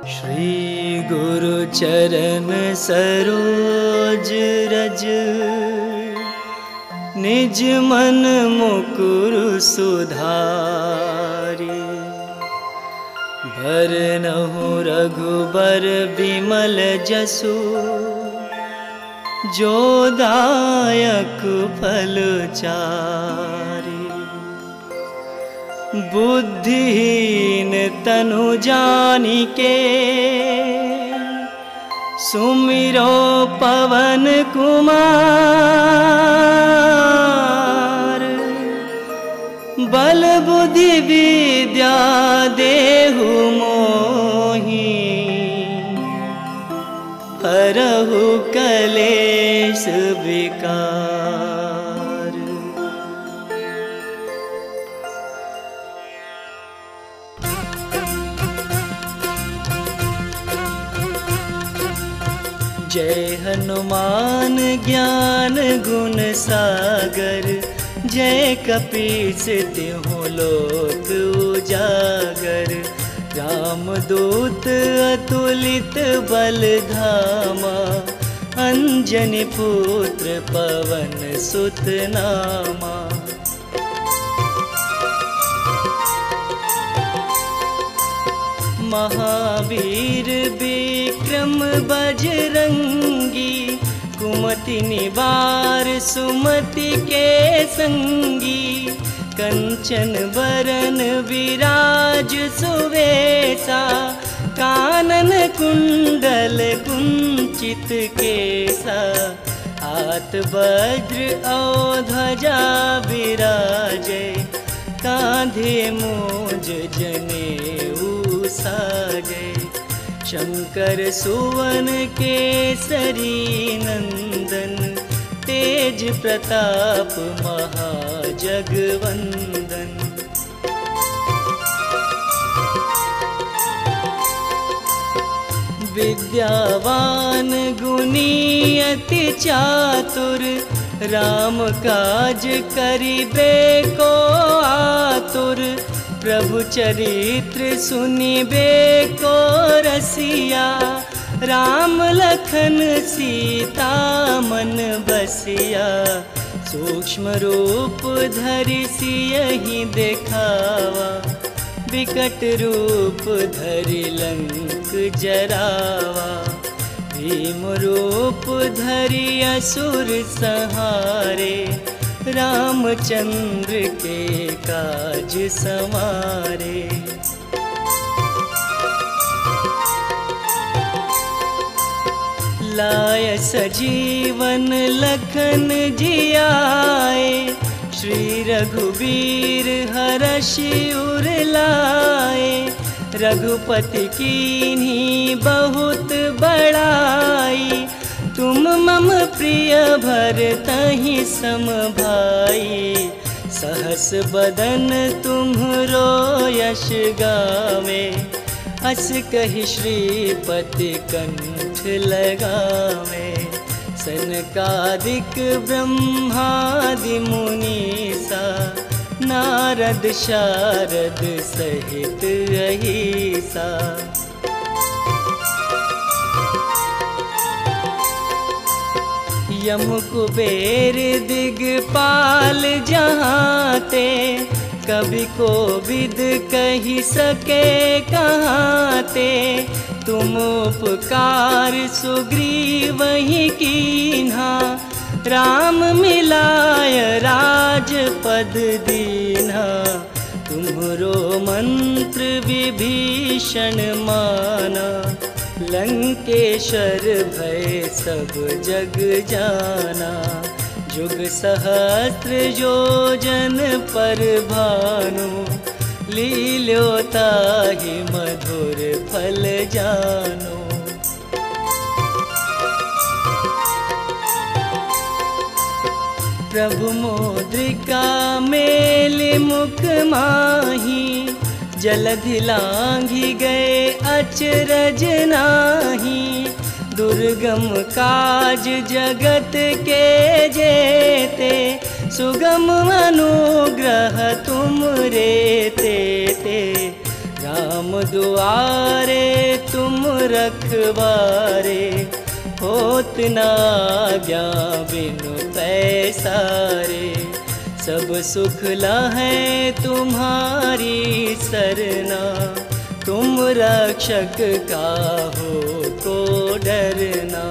श्री गुरु चरण सरोज रज, निज मन मुकुर सुधारी। भरनहु रघुबर बिमल जसु, जो दायक फल चारि। बुद्धिहीन तनु जानिके, सुमिरो पवन कुमार। बल बुद्धि विद्या देहु मोहि, हरहु कलेश विकार। जय हनुमान ज्ञान गुण सागर, जय कपीस तिहुँ लोक उजागर। रामदूत अतुलित बल धामा, अंजनी पुत्र पवन सुत नामा। महावीर विक्रम बजरंगी, कुमति निवार सुमति के संगी। कंचन बरन विराज सुवेसा, कानन कुंडल कुंचित केसा। हाथ वज्र और ध्वजा विराजे, कांधे मूंज जनेऊ साजे। शंकर सुवन केसरी नंदन, तेज प्रताप महाजगवंदन। विद्यावान गुणी अति चातुर, राम काज करिबे को आतुर। प्रभु चरित्र सुनिबे को रसिया, राम लखन सीता मन बसिया। सूक्ष्म रूप धरि सियहि देखावा, विकट रूप धरि लंक जरावा। भीम रूप धरि असुर संहारे, रामचंद्र के काज समारे। लाय सजीवन लखन जियाए, श्री रघुबीर हरषि उर लाए। रघुपति कीन्ही बहुत बड़ाई, तुम मम प्रिय भरतहि सम भाई। सहस बदन तुम्हरो यश गावे, अस कहि श्रीपति कंठ लगावे। सनकादिक ब्रह्मादि मुनीसा, नारद शारद सहित अहिसा। यम कुबेर दिगपाल जहाँते, कभी को विद कही सके कहाँते। तुम उपकार सुग्रीवहि कीन्हा, राम मिलाय राजपद दीन्हा। तुम्हरो मंत्र विभीषण माना, लंकेश्वर भय सब जग जाना। जुग सहस्त्र योजन पर भानु, लील्योताहि मधुर फल जानो। प्रभु मुद्रिका मेलि मुख माही, जलधि लांघि गए अचरज नाही। दुर्गम काज जगत के जेते, सुगम अनुग्रह तुम रे ते। राम दुआरे तुम रखवारे, होत ना आज्ञा बिनु पैसारे। सब सुख लहै तुम्हारी सरना, तुम रक्षक काहो को डरना।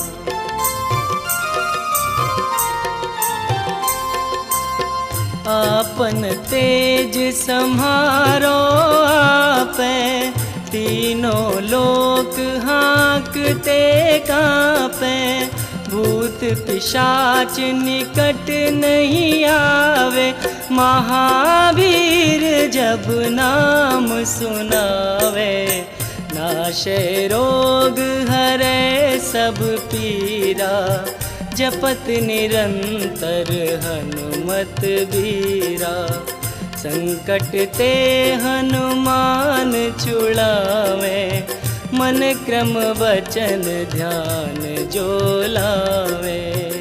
आपन तेज सम्हारो आपै, तीनों लोक हाँकते कांपै। भूत पिशाच निकट नहीं आवे, महावीर जब नाम सुनावे। नाशे रोग हरै सब पीरा, जपत निरंतर हनुमत बीरा। संकट ते हनुमान छुड़ावे, मन क्रम वचन ध्यान जो लावे।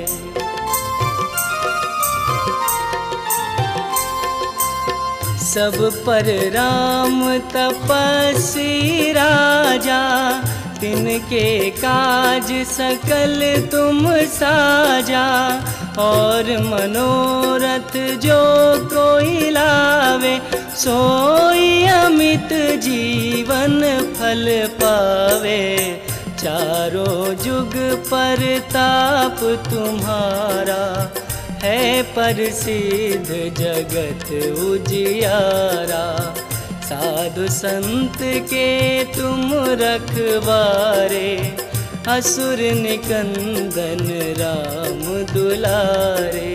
सब पर राम तपस्वी राजा, तिनके काज सकल तुम साजा। और मनोरथ जो कोई लावे, सोई अमित जीवन फल पावे। चारों जुग पर ताप तुम्हारा, है प्रसिद्ध जगत उजियारा। साधु संत के तुम रखवारे, असुर निकंदन राम दुलारे।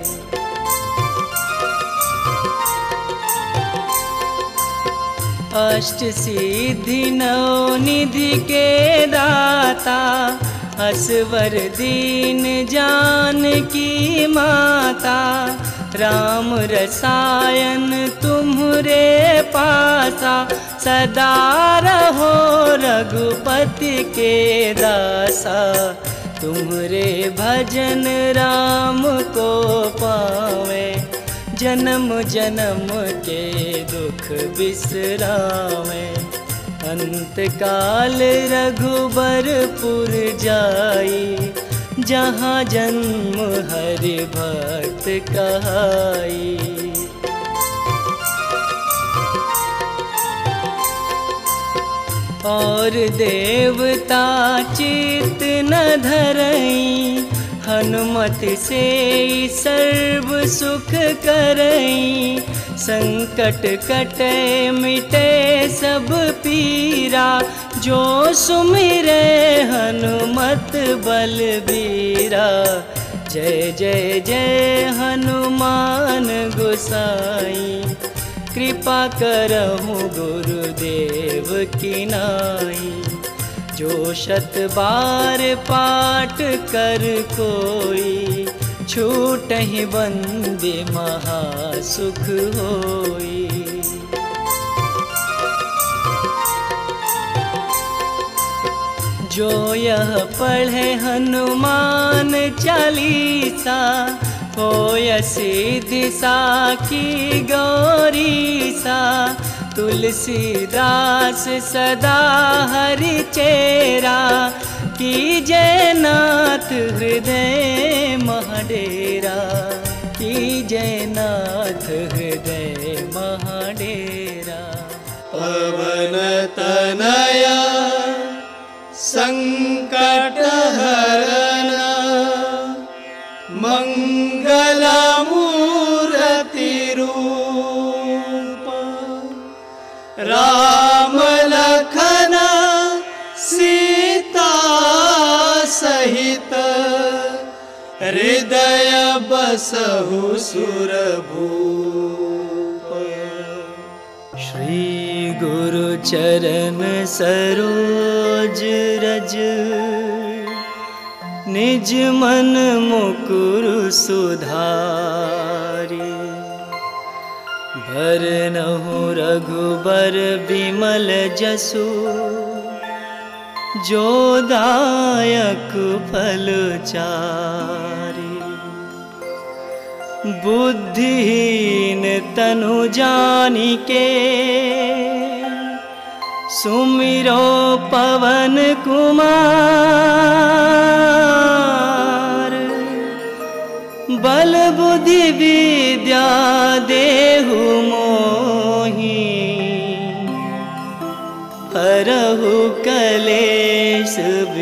अष्ट सिद्धि नौ निधि के दाता, असवर दीन जानकी माता। राम रसायन तुम्हरे पासा, सदा रहो रघुपति के दासा। तुम्हरे भजन राम को पावे, जन्म जन्म के दुख बिसरावे। अंत काल रघुबरपुर जाई, जहाँ जन्म हरि भक्त कहाई। और देवता चित न धरई, हनुमत से सर्व सुख करई। संकट कटे मिटे सब पीरा, जो सुमिरे हनुमत बलबीरा। जय जय जय हनुमान गोसाई, कृपा करहु गुरुदेव की नाई। जो शत बार पाठ कर कोई, छूटहि बंदे महासुख होई। जो यह पढ़े हनुमान चालीसा, होय सिद्धि साखी गौरीसा। तुलसीदास सदा हरि चेरा, कीजय नाथ हृदय महाडेरा। कीजय नाथ हृदय महाडेरा। पवन तनया संकट हरना, मंगल मूर्ति रूप। राम लखन सीता सहित, हृदय बसहु सुरभूप। श्री गुरु चरण सरोज रज, निज मन मुकुर सुधारी। भरनहु रघुबर बिमल जसु, जो दायक फल चारि। बुद्धिहीन तनु जानिके, सुमिरो पवन कुमार, बल बुद्धि विद्या देहु मोहि, हरहु कलेश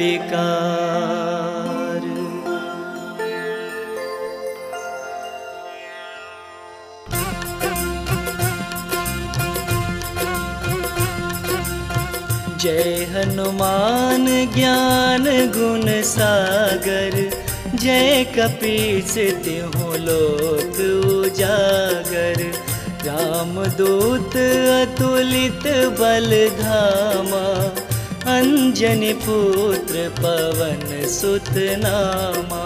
विकार। जय हनुमान ज्ञान गुण सागर, जय कपीस तिहुँ लोक उजागर। रामदूत अतुलित बल धामा, अंजनी पुत्र पवन सुत नामा।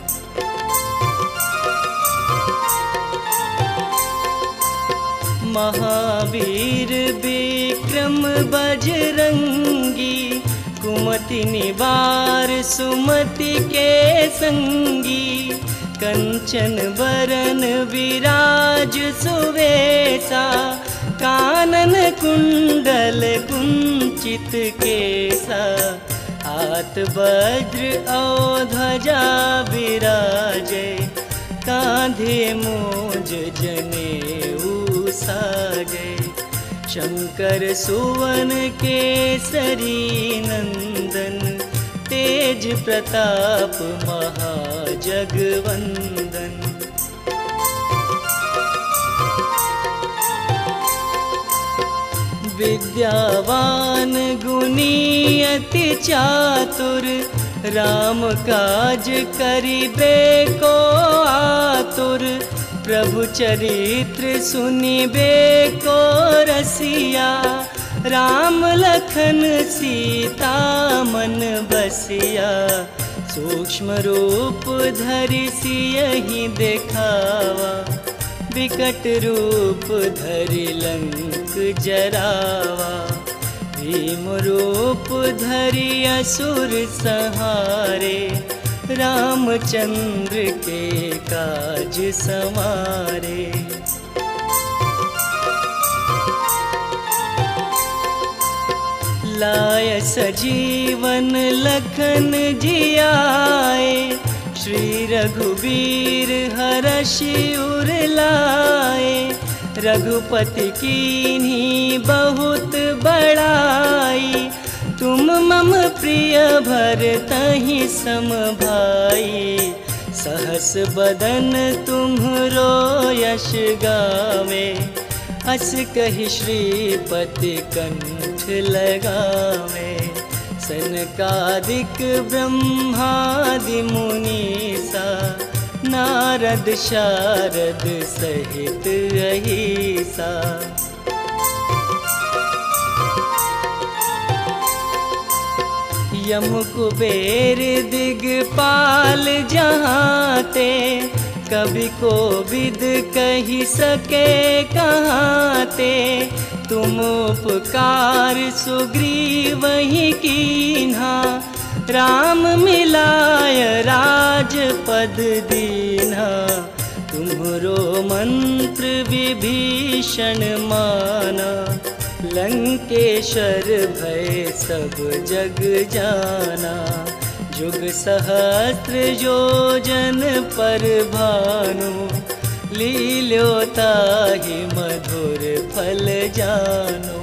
महावीर विक्रम बजरंगी, कुमति निवार सुमति के संगी। कंचन बरन विराज सुवेसा, कानन कुंडल कुंचित केसा। हाथ वज्र और ध्वजा विराजे, कांधे मूंज जनेऊ साजे। शंकर सुवन केसरी नंदन, तेज प्रताप महाजगवंदन। विद्यावान गुणी अति चातुर, राम काज करिबे को आतुर। प्रभु चरित्र सुनिबे को रसिया, राम लखन सीता मन बसिया। सूक्ष्म रूप धरि सियहि देखावा, विकट रूप धरि लंक जरावा। भीम रूप धरि असुर संहारे, रामचंद्र के काज समारे। लाय सजीवन लखन जियाए, श्री रघुबीर हरषि उर लाए। रघुपति कीन्ही बहुत बड़ाई, तुम मम प्रिय भरतहि सम भाई। सहस बदन तुम्हरो यश गावे, अस कहि श्रीपति कंठ लगावे। सनकादिक ब्रह्मादि मुनीसा, नारद शारद सहित अहिसा। यम कुबेर दिगपाल जहाँते, कभी को विद कही सके कहाँते। तुम उपकार सुग्रीवहि कीन्हा, राम मिलाय राजपद दीन्हा। तुम्हरो मंत्र विभीषण माना, लंकेश्वर भय सब जग जाना। जुग सहस्त्र योजन पर भानु, लील्योताहि मधुर फल जानो।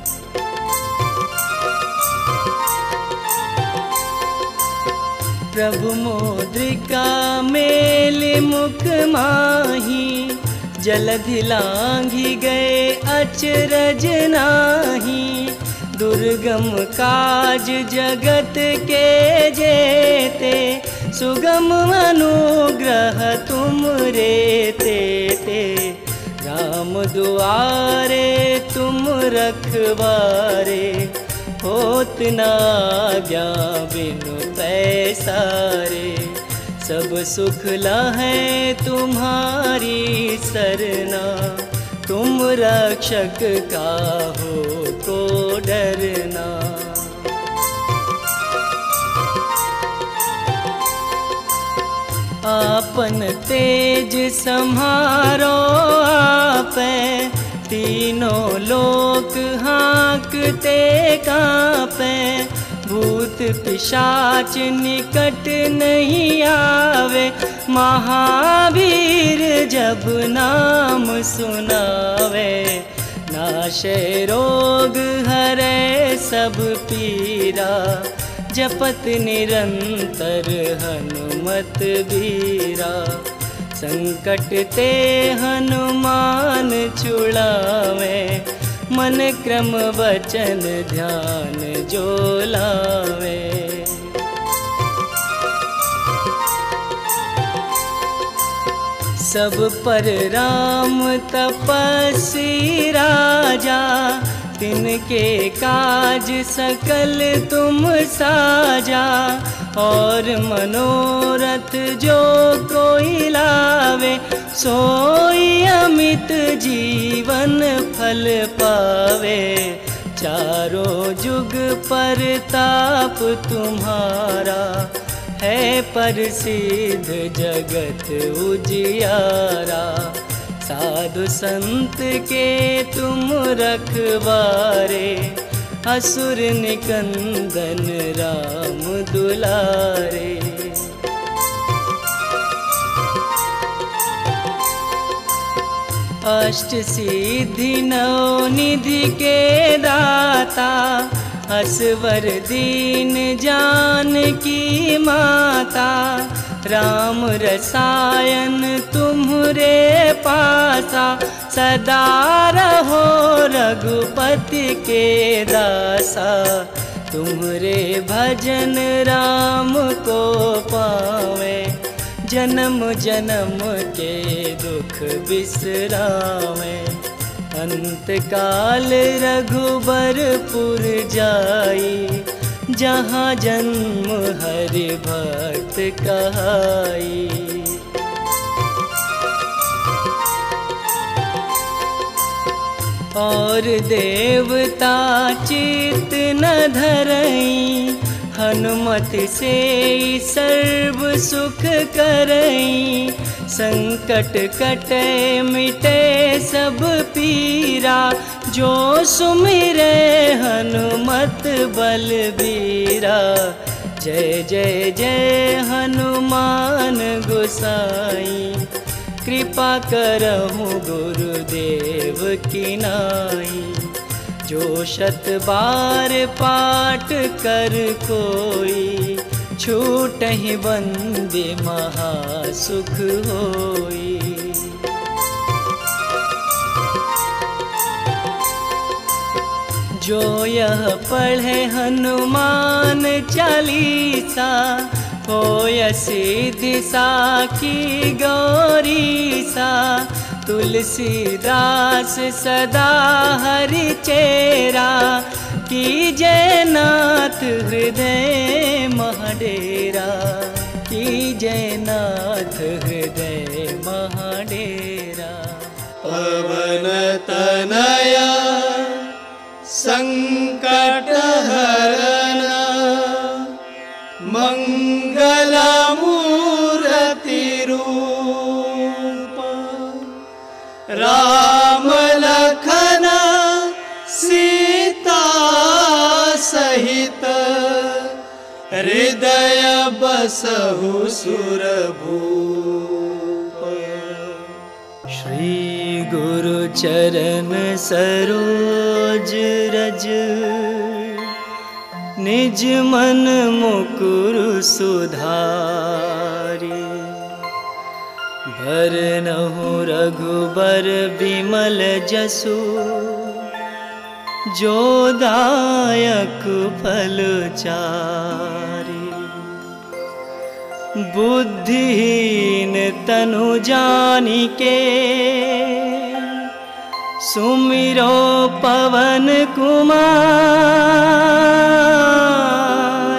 प्रभु मुद्रिका मेलि मुख माही, जलधि लांघि गए अचरज नाही। दुर्गम काज जगत के जेते, सुगम अनुग्रह तुम रे तेते। राम दुआरे तुम रखवारे, होत न आज्ञा बिनु पैसारे। सब सुख लहै तुम्हारी सरना, तुम रक्षक काहू को डरना। आपन तेज सम्हारो आपै, तीनों लोक हाँक मांगते कांपे, भूत पिशाच निकट नहीं आवे। महावीर जब नाम सुनावे, नाशे रोग हरे सब पीरा। जपत निरंतर हनुमत बीरा, संकट ते हनुमान छुड़ावे। मन क्रम वचन ध्यान जो लावे। सब पर राम तपस्वी राजा, तिनके काज सकल तुम साजा। और मनोरथ जो कोई लावे, सोई अमित जीवन फल पावे। चारों जुग पर ताप तुम्हारा, है प्रसिद्ध जगत उजियारा। साधु संत के तुम रखवारे, असुर निकंदन राम दुलारे। अष्ट सिद्धि नौ निधि के दाता, असवर दीन जानकी माता। राम रसायन तुम्हरे पासा, सदा रहो रघुपति के दासा। तुम्हरे भजन राम को पावे, जन्म जन्म के दुख बिसरावे। अंत काल रघुबरपुर जाई, जहाँ जन्म हरि भक्त कहाई। और देवता चित न धरई, हनुमत से सर्व सुख करई। संकट कटे मिटे सब पीरा, जो सुमिरे हनुमत बलबीरा। जय जय जय हनुमान गोसाई, कृपा करहु गुरुदेव की नाई। जो शत बार पाठ कर कोई, छूटहि बंदे महासुख होई। जो यह पढ़े हनुमान चालीसा, होय सिद्धि साखी गौरीसा। तुलसीदास सदा हरि चेरा, कीजय नाथ हृदय महाडेरा। कीजय नाथ हृदय महाडेरा। पवन तनया संकट हरना, मंगल मूर्ति रूप। राम लखन सीता सहित, हृदय बसहु सुरभूप। श्री गुरु चरण सरोज रज, निज मन मुकुर सुधारी। भरनहु रघुबर बिमल जसु, जो दायक फल चारि। बुद्धिहीन तनु जानिके, सुमिरो पवन कुमार।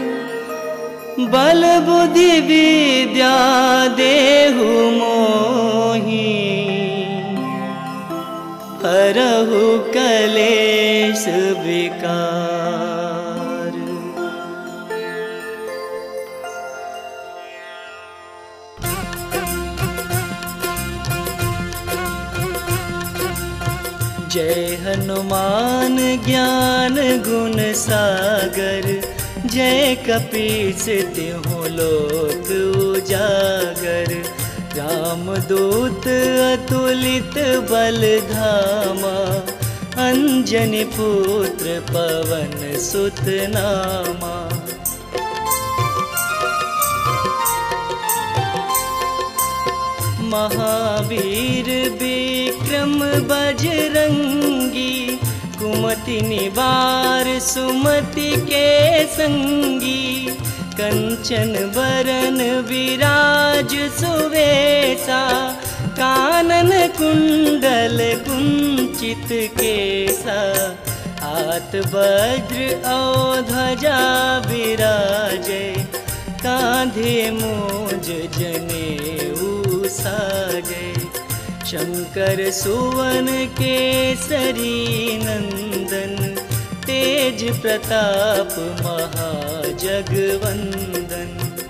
बल बुद्धि विद्या देहु मोहि, हरहु कलेश विकार। जय हनुमान ज्ञान गुण सागर, जय कपीस तिहुँ लोक उजागर। रामदूत अतुलित बल धामा, अंजनी पुत्र पवन सुत नामा। महावीर विक्रम बजरंगी, कुमति निवार सुमति के संगी। कंचन बरन विराज सुवेसा, कानन कुंडल कुंचित केसा। हाथ वज्र और ध्वजा विराजे, कांधे मूंज जनेऊ साजे। शंकर सुवन केसरी नंदन, तेज प्रताप महाजगवंदन।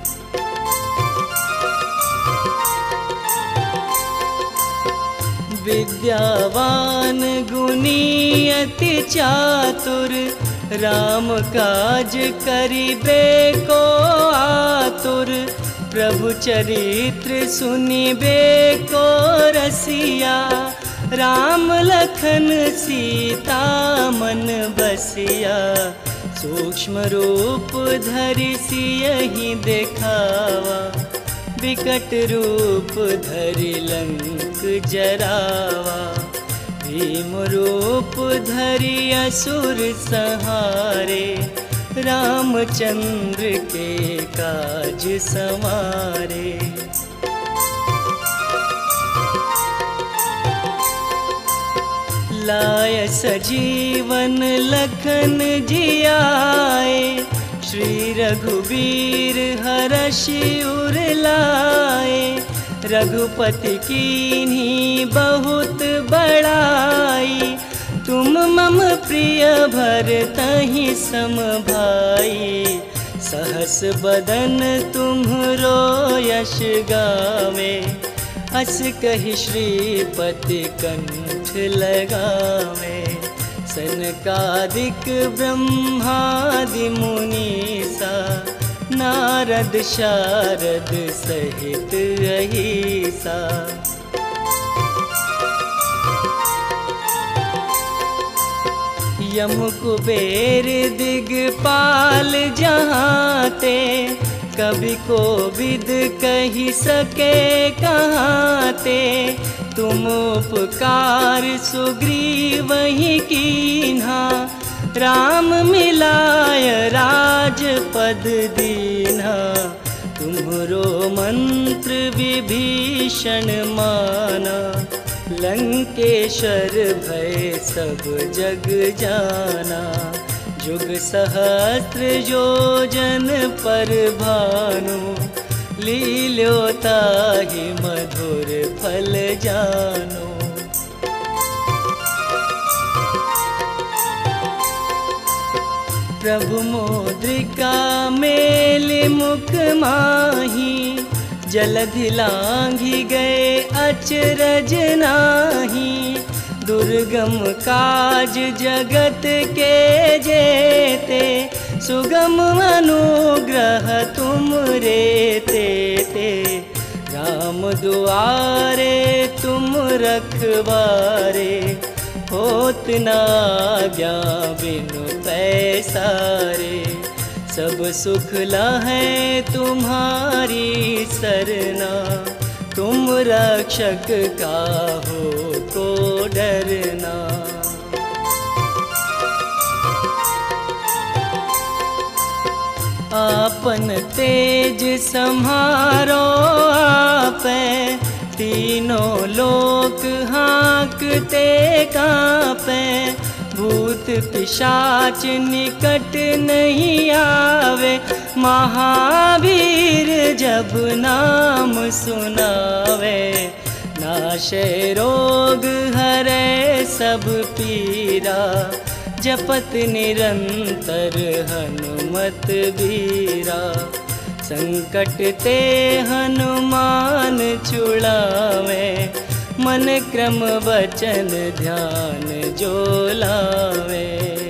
विद्यावान गुणी अति चातुर, राम काज करिबे को आतुर। प्रभु चरित्र सुनिबे को रसिया, राम लखन सीता मन बसिया। सूक्ष्म रूप धरि सियहि देखावा, विकट रूप धरि लंक जरावा। भीम रूप धरि असुर संहारे, रामचंद्र के काज समारे। लाय सजीवन लखन जियाए, श्री रघुबीर हरषि उर लाए। रघुपति कीन्ही बहुत बड़ाई, तुम मम प्रिय भरतहि सम भाई। सहस बदन तुम्हरो यश गावे, अस कहि श्रीपति कंठ लगावे। सनकादिक ब्रह्मादि मुनीसा, नारद शारद सहित अहिसा। यम कुबेर दिगपाल जहाँते, कभी को विद कही सके कहाँते। तुम उपकार सुग्रीवहि कीन्हा, राम मिलाय राजपद दीन्हा। तुम्हरो मंत्र विभीषण माना, लंकेश्वर भय सब जग जाना। जुग सहस्त्र योजन पर भानु, लील्योताहि मधुर फल जानो। प्रभु मुद्रिका मेलि मुख माही, जलधि लांघि गए अचरज नाही। दुर्गम काज जगत के जेते, सुगम अनुग्रह तुम रे ते। राम दुआरे तुम रखवारे, होत न आज्ञा बिनु पैसारे। सब सुख लहै तुम्हारी सरना, तुम रक्षक काहो को डरना। आपन तेज सम्हारो आपै, तीनों लोक हाँकते कांपै। भूत पिशाच निकट नहीं आवे, महावीर जब नाम सुनावे। नाशे रोग हरै सब पीरा, जपत निरंतर हनुमत बीरा। संकट ते हनुमान छुड़ावे, मन क्रम वचन ध्यान जो लावे।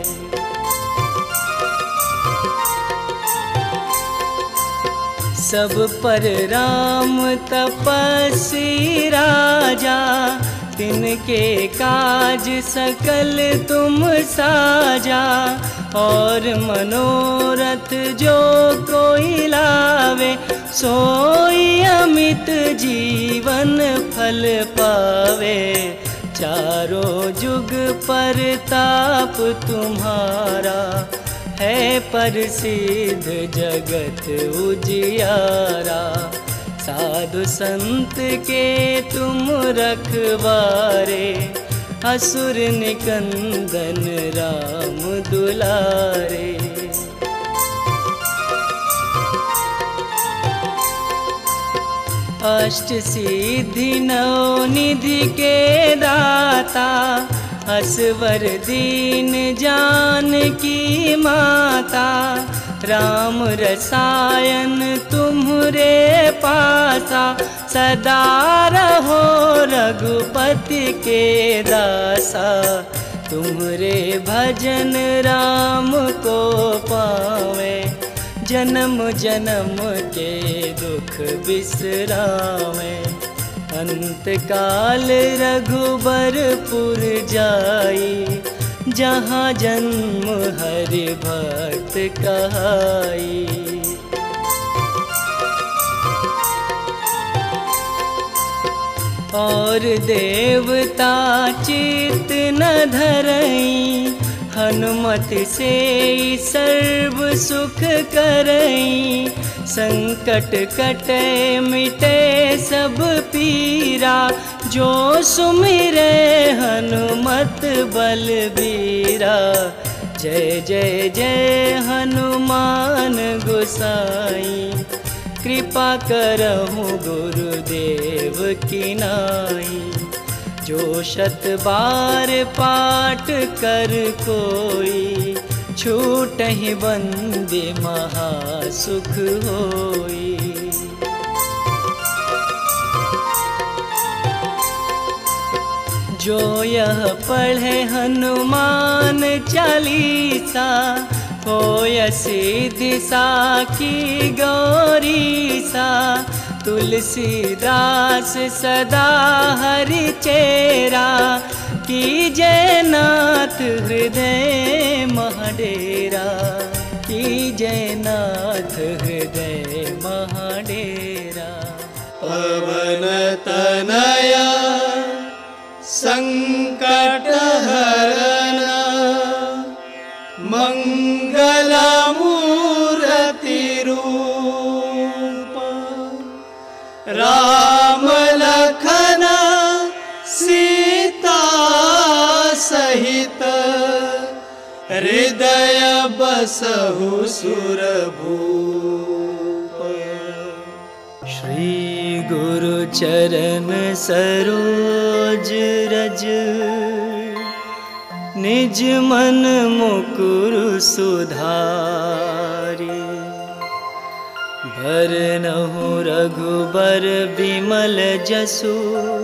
सब पर राम तपस्वी राजा, तिनके काज सकल तुम साजा। और मनोरथ जो कोई लावे, सोई अमित जीवन फल पावे। चारों जुग पर ताप तुम्हारा, है प्रसिद्ध जगत उजियारा। साधु संत के तुम रखवारे, असुर निकंदन राम दुलारे। अष्ट सिद्धि नौ निधि के दाता, असवर दीन जानकी माता। राम रसायन तुम्हरे पासा, सदा रहो रघुपति के दासा। तुम्हरे भजन राम को पावे, जन्म जन्म के दुख बिसरावे। अंत काल रघुबरपुर जाई, जहाँ जन्म हरि भक्त कहाई। और देवता चित न धरई, हनुमत से सर्व सुख करई। संकट कटे मिटे सब पीरा, जो सुमिरे हनुमत बलबीरा। जय जय जय हनुमान गोसाई, कृपा करहु गुरुदेव की नाई। जो शत बार पाठ कर कोई, छूटहि बंदे महासुख होई। जो यह पढ़े हनुमान चालीसा, होय सिद्धि साखी गौरीसा। तुलसीदास सदा हरि चेरा, कीजय नाथ हृदय महाडेरा। कीजय नाथ हृदय महाडेरा। पवन तनया संकट हरण, मंगल मूर्ति रूप। राम लखन सीता सहित, हृदय बसहु सुरभूप। श्री गुरु चरण सरोज रज, निज मन मुकुर सुधारी। भरनहु रघुबर बिमल जसु,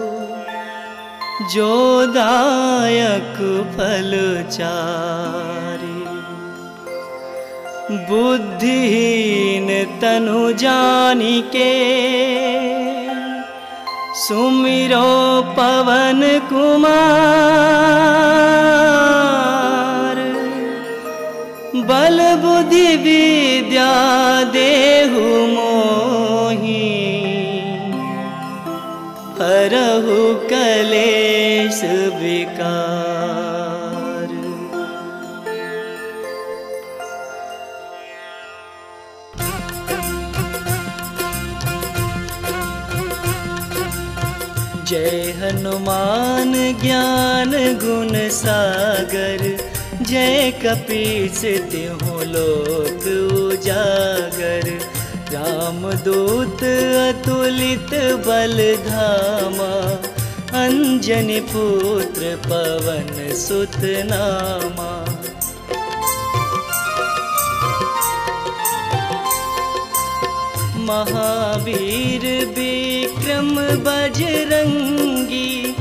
जो दायक फल चारि। बुद्धिहीन तनु जानिके, सुमिरो पवन कुमार। बल बुद्धि विद्या देहु मोहि, हरहु कलेश विकार। जय हनुमान ज्ञान गुण सागर, जय कपीस तिहुँ लोक उजागर। रामदूत अतुलित बल धामा, अंजनी पुत्र पवन सुत नामा। महावीर विक्रम बजरंगी,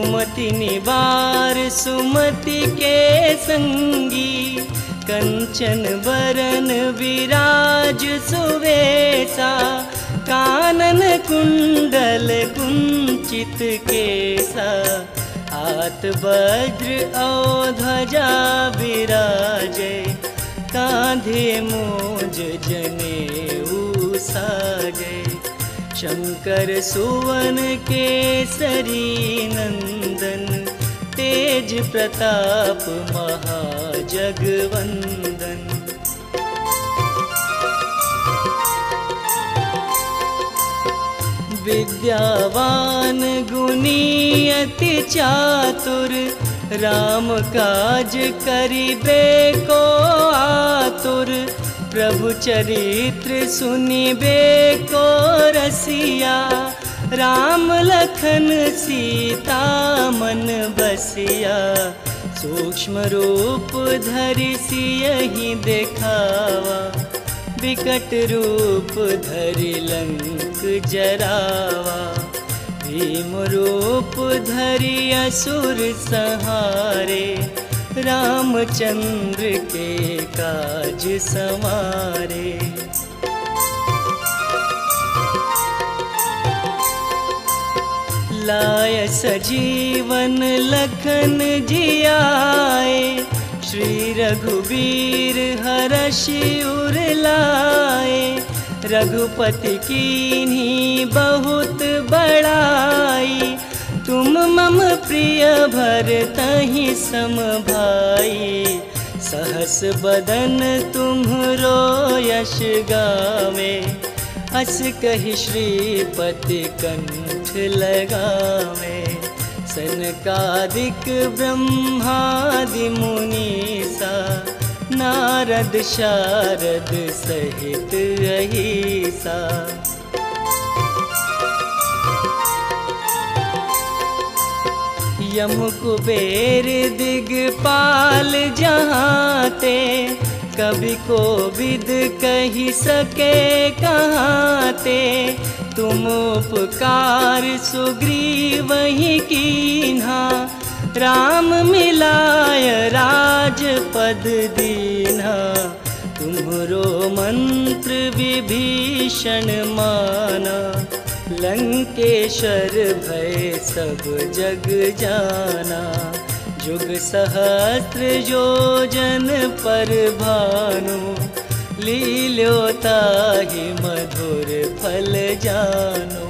सुमति निवार सुमति के संगी, कंचन बरन विराज सुवेसा, कानन कुंडल कुंचित केसा, हाथ वज्र और ध्वजा विराजे, कांधे मोज जनेऊ साजे। शंकर सुवन केसरी नंदन, तेज प्रताप महाजगवंदन। विद्यावान गुणी अति चातुर, राम काज करिबे को आतुर। प्रभु चरित्र सुनिबे को रसिया, राम लखन सीता मन बसिया। सूक्ष्म रूप धरि सियहि देखावा, विकट रूप धरि लंक जरावा। भीम रूप धरि असुर संहारे, रामचंद्र के काज संवारे। लाय सजीवन लखन जियाए, श्री रघुवीर हरषि उर लाए। रघुपति कीन्ही बहुत बड़ाई, तुम मम प्रिय भरतहि सम भाई। सहस बदन तुम्हरो यश गावे, अस कहि श्रीपति कंठ लगावे। सनकादिक ब्रह्मादि मुनीसा, नारद शारद सहित अहिसा। यम कुबेर दिगपाल जहाँते, कवि को विद कही सके कहाँते। तुम उपकार सुग्रीवहि कीन्हा, राम मिलाय राजपद दीन्हा। तुम्हरो मंत्र विभीषण माना, लंकेश्वर भय सब जग जाना। जुग सहस्त्र योजन पर भानु, लील्योताहि मधुर फल जानो।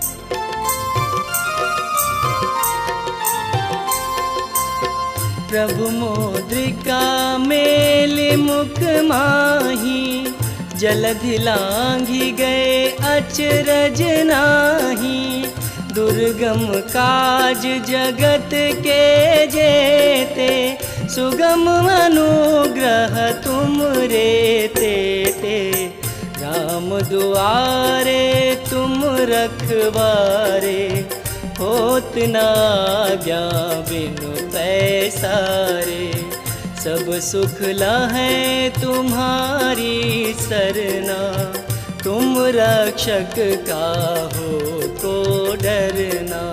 प्रभु मुद्रिका मेलि मुख माही, जलधि लांघि गए अचरज नाही। दुर्गम काज जगत के जेते, सुगम अनुग्रह तुम रे ते। राम दुआरे तुम रखवारे, होत न आज्ञा बिनु पैसारे। सब सुख लहै तुम्हारी सरना, तुम रक्षक काहो को डरना।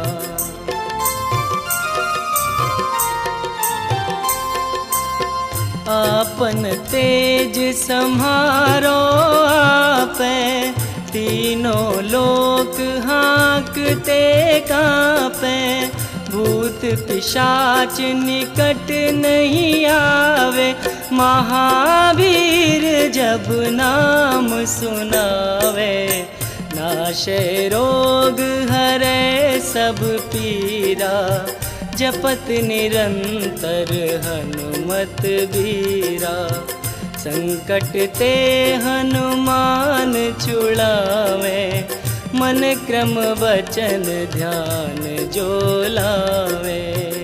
आपन तेज सम्हारो आपै, तीनों लोक हाँकते कांपै। भूत पिशाच निकट नहीं आवे, महावीर जब नाम सुनावे। नाशे रोग हरै सब पीरा, जपत निरंतर हनुमत बीरा। संकट ते हनुमान छुड़ावे, मन क्रम वचन ध्यान जो लावे।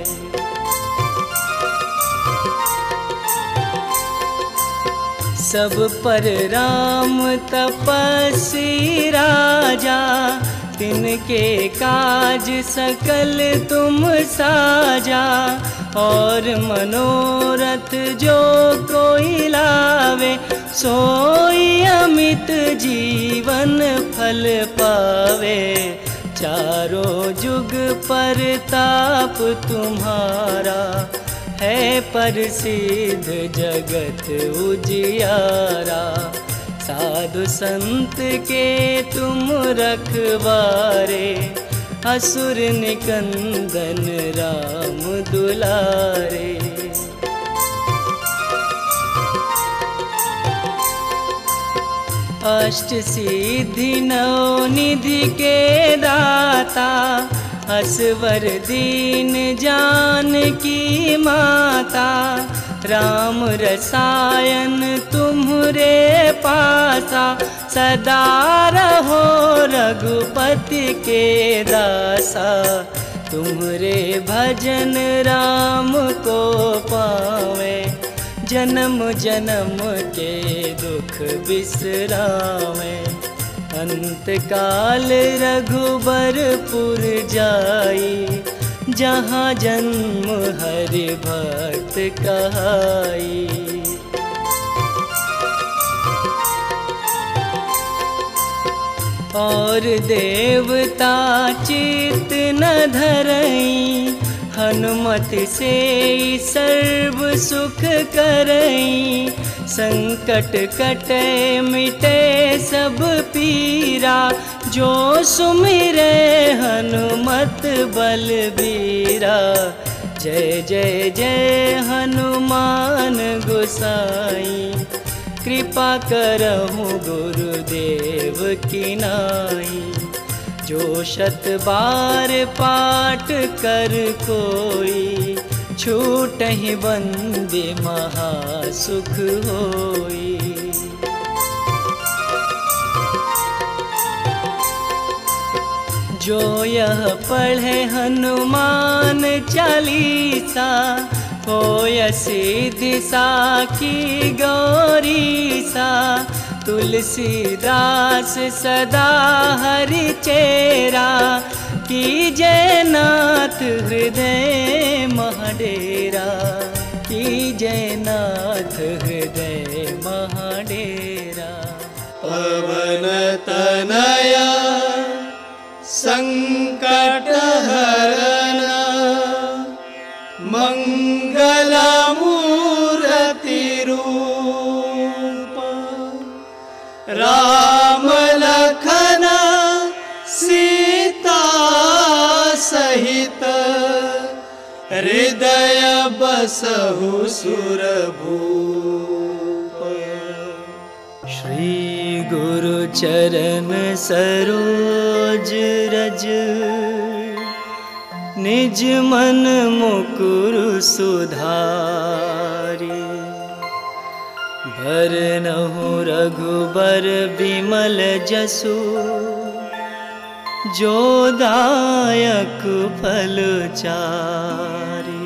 सब पर राम तपस्वी राजा, तिनके काज सकल तुम साजा। और मनोरथ जो कोई लावे, सोई अमित जीवन फल पावे। चारों जुग पर ताप तुम्हारा है, प्रसिद्ध जगत उजियारा। साधु संत के तुम रखवारे, असुर निकंदन राम दुलारे। अष्ट सिद्धि नौ निधि के दाता, असवर दीन जानकी माता। राम रसायन तुम्हरे पासा, सदा रहो रघुपति के दासा। तुम्हरे भजन राम को पावे, जन्म जन्म के दुख बिसरावे। अंत काल रघुबरपुर जाई, जहाँ जन्म हरि भक्त कहाई। और देवता चित न धरई, हनुमत से सर्व सुख करई। संकट कटे मिटे सब पीरा, जो सुमिरे हनुमत बलबीरा। जय जय जय हनुमान गोसाई, कृपा करहु गुरुदेव की नाई। जो शत बार पाठ कर कोई, छूटहि बंदे महासुख होई। जो यह पढ़े हनुमान चालीसा, होय सिद्धि साखी गौरीसा। तुलसीदास सदा हरि चेरा, कीजय नाथ हृदय महाडेरा। कीजय नाथ हृदय महाडेरा। पवन तनया संकट हरना, मंगल मूर्ति रूप। राम लखन सीता सहित, हृदय बसहु सुरभूप। श्री गुरु चरण सरोज रज, निज मन मुकुर सुधारी। भरनहु रघुबर बिमल जसु, जो दायक फल चारि।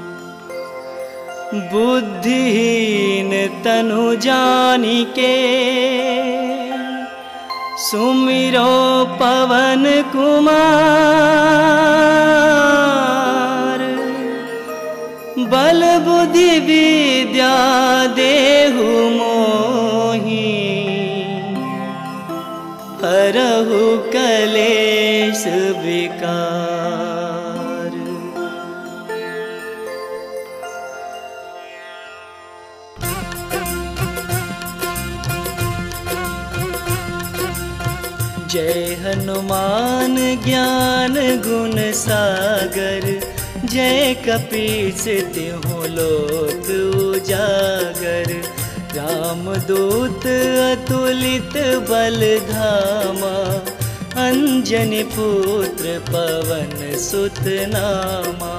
बुद्धिहीन तनु जानिके, सुमिरो पवन कुमार। बल बुद्धि विद्या देहु मोहि, हरहु कलेश विकार। जय हनुमान ज्ञान गुण सागर, जय कपीस तिहुँ लोक उजागर। रामदूत अतुलित बल धामा, अंजनी पुत्र पवन सुत नामा।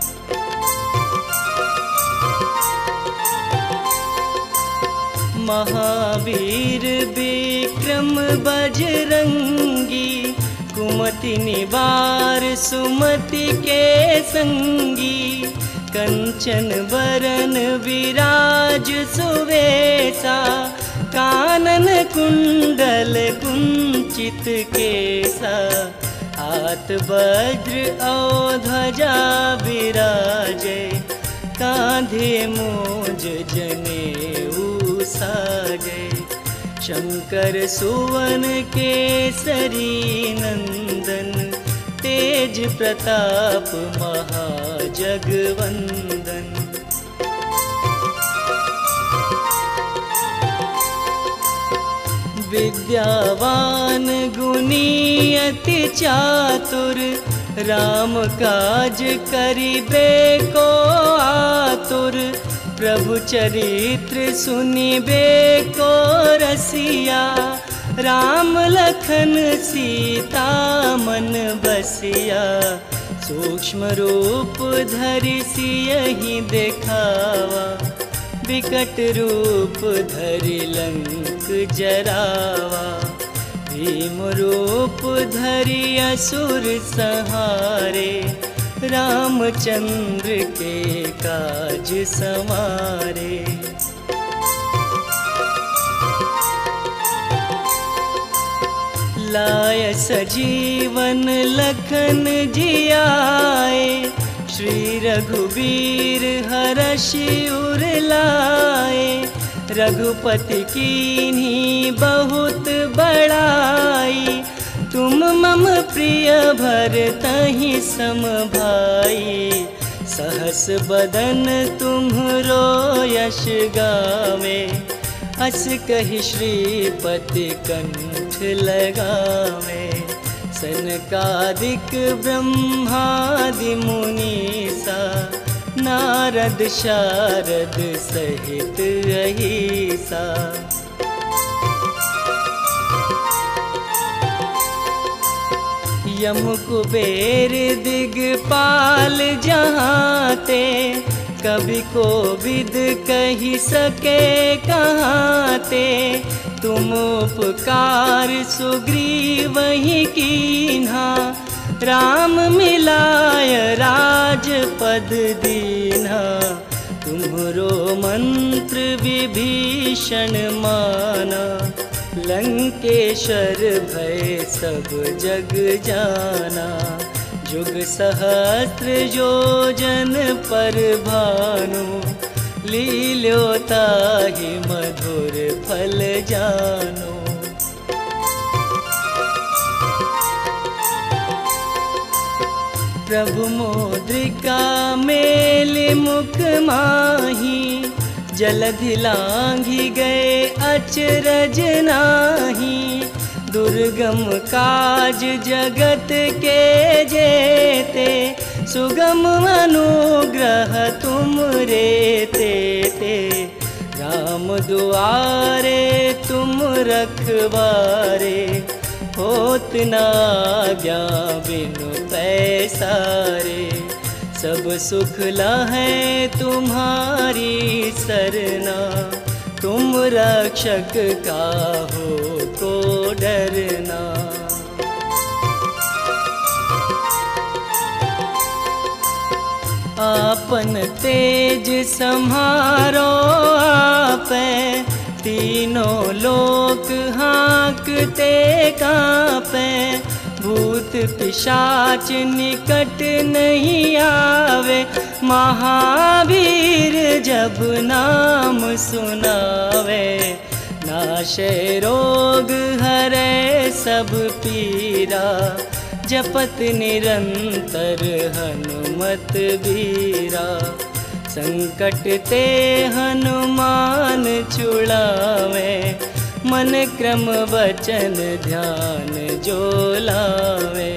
महावीर विक्रम बजरंगी, कुमति निवार सुमति के संगी। कंचन बरन विराज सुवेशा, कानन कुंडल कुंचित केसा। हाथ वज्र और ध्वजा विराजे, कांधे मूंज जनेऊ साजे। शंकर सुवन केसरी नंदन, तेज प्रताप महाजगवंदन। विद्यावान गुणी अति चातुर, राम काज करिबे को आतुर। प्रभु चरित्र सुनिबे को रसिया, राम लखन सीता मन बसिया। सूक्ष्म रूप धरि सियहि देखावा, विकट रूप धरि लंक जरावा। भीम रूप धरि असुर संहारे, रामचंद्र के काज समारे। लाय सजीवन लखन जियाए, श्री रघुबीर हरषि उर लाए। रघुपति कीन्ही बहुत बड़ाई, तुम मम प्रिय भरतहि सम भाई। सहस बदन तुम्हरो यश गावे, अस कहि श्रीपति कंठ लगावे। सनकादिक ब्रह्मादि मुनीसा, नारद शारद सहित अहिसा। यम कुबेर दिगपाल जहाँते, कवि को विद कही सके कहाँते। तुम उपकार सुग्रीवहि कीन्हा, राम मिलाय राजपद दीन्हा। तुम्हरो मंत्र विभीषण माना, लंकेश्वर भय सब जग जाना। जुग सहस्त्र योजन पर भानु, लील्योताहि मधुर फल जानो। प्रभु मुद्रिका मेलि मुख माही, जलधि लांघि गए अचरज नाही। दुर्गम काज जगत के जेते, सुगम अनुग्रह तुम रे ते। राम दुआरे तुम रखवारे, होत न आज्ञा बिनु पैसारे। सब सुख लहै तुम्हारी सरना, तुम रक्षक काहू को डरना। आपन तेज सम्हारो आपै, तीनों लोक हाँकते कांपै। भूत पिशाच निकट नहीं आवे, महावीर जब नाम सुनावे। नाशे रोग हरै सब पीरा, जपत निरंतर हनुमत बीरा। संकट ते हनुमान छुड़ावे, मन क्रम वचन ध्यान जो लावे।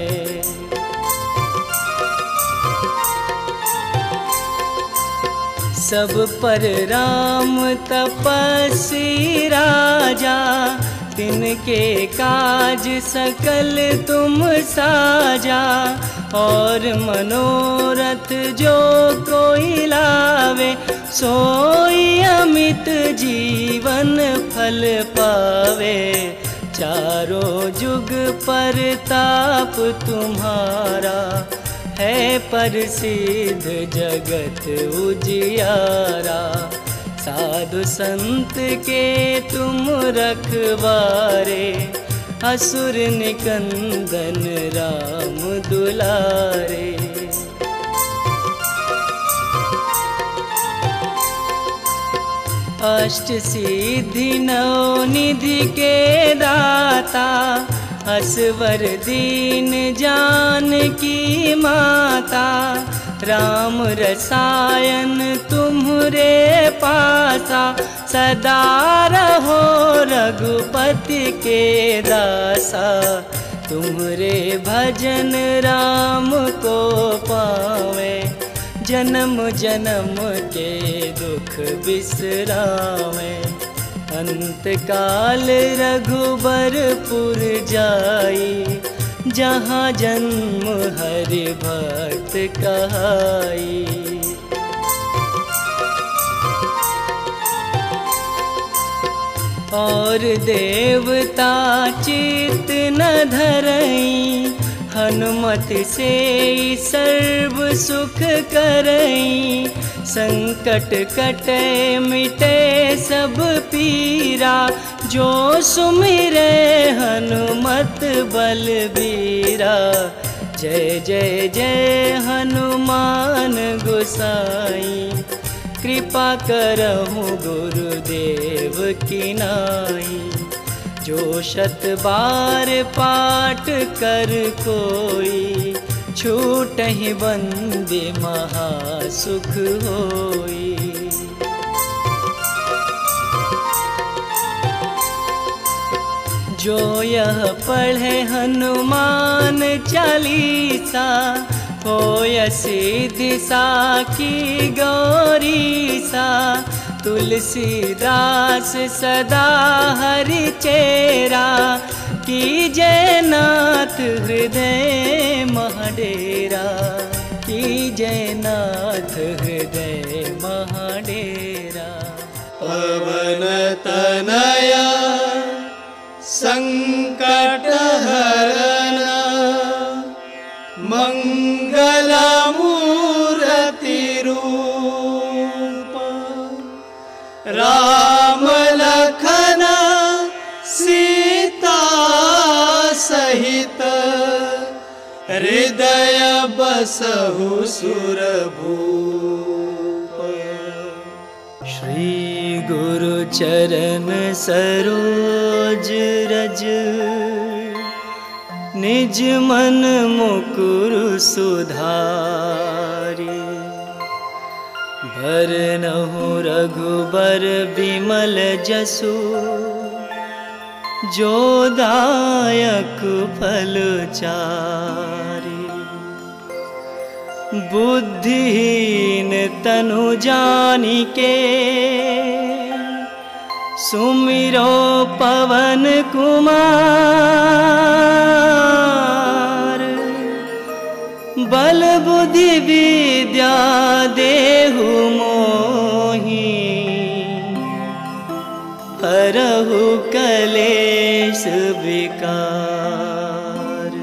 सब पर राम तपस्वी राजा, तिनके काज सकल तुम साजा। और मनोरथ जो कोई लावे, सोई अमित जीवन फल पावे। चारों जुग परताप तुम्हारा, है प्रसिद्ध जगत उजियारा। साधु संत के तुम रखवारे, असुर निकंदन राम दुलारे। अष्ट सिद्धि नौ निधि के दाता, असवर दीन जानकी माता, राम रसायन तुम्हरे पासा, सदा रहो रघुपति के दासा, तुम्हरे भजन राम को पावे, जन्म जन्म के दुख बिसरावे। अंत काल रघुबरपुर जाई, जहाँ जन्म हरि भक्त कहाई। और देवता चित न धरई, हनुमत से सर्व सुख करई। संकट कटे मिटे सब पीरा, जो सुमिरे हनुमत बलबीरा। जय जय जय हनुमान गोसाई, कृपा करहु गुरुदेव की नाई। जो शत बार पाठ कर कोई, छूटहि बंदे महासुख होई। जो यह पढ़े हनुमान चालीसा, होय सिद्धि साखी गौरीसा। तुलसीदास सदा हरि चेरा, कीजय नाथ हृदय महाडेरा। कीजय नाथ हृदय महाडेरा। पवन तनया संकट हरना, मंगल मूर्ति रूप। राम लखन सीता सहित, हृदय बसहु सुरभूप। श्री गुरु चरण सरोज रज, निज मन मुकुर सुधारी। भरनहु रघुबर बिमल जसु, जो दायक फल चारि। बुद्धिहीन तनु जानिके, सुमिरो पवन कुमार। बल बुद्धि विद्या देहु मोहि, हरहु कलेश विकार।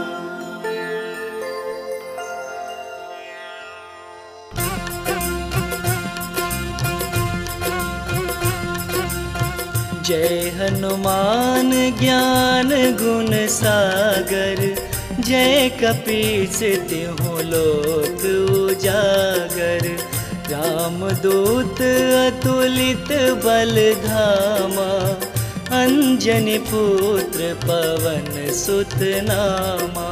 जय हनुमान ज्ञान गुण सागर, जय कपीस तिहुँ लोक उजागर। रामदूत अतुलित बल धामा, अंजनी पुत्र पवन सुत नामा।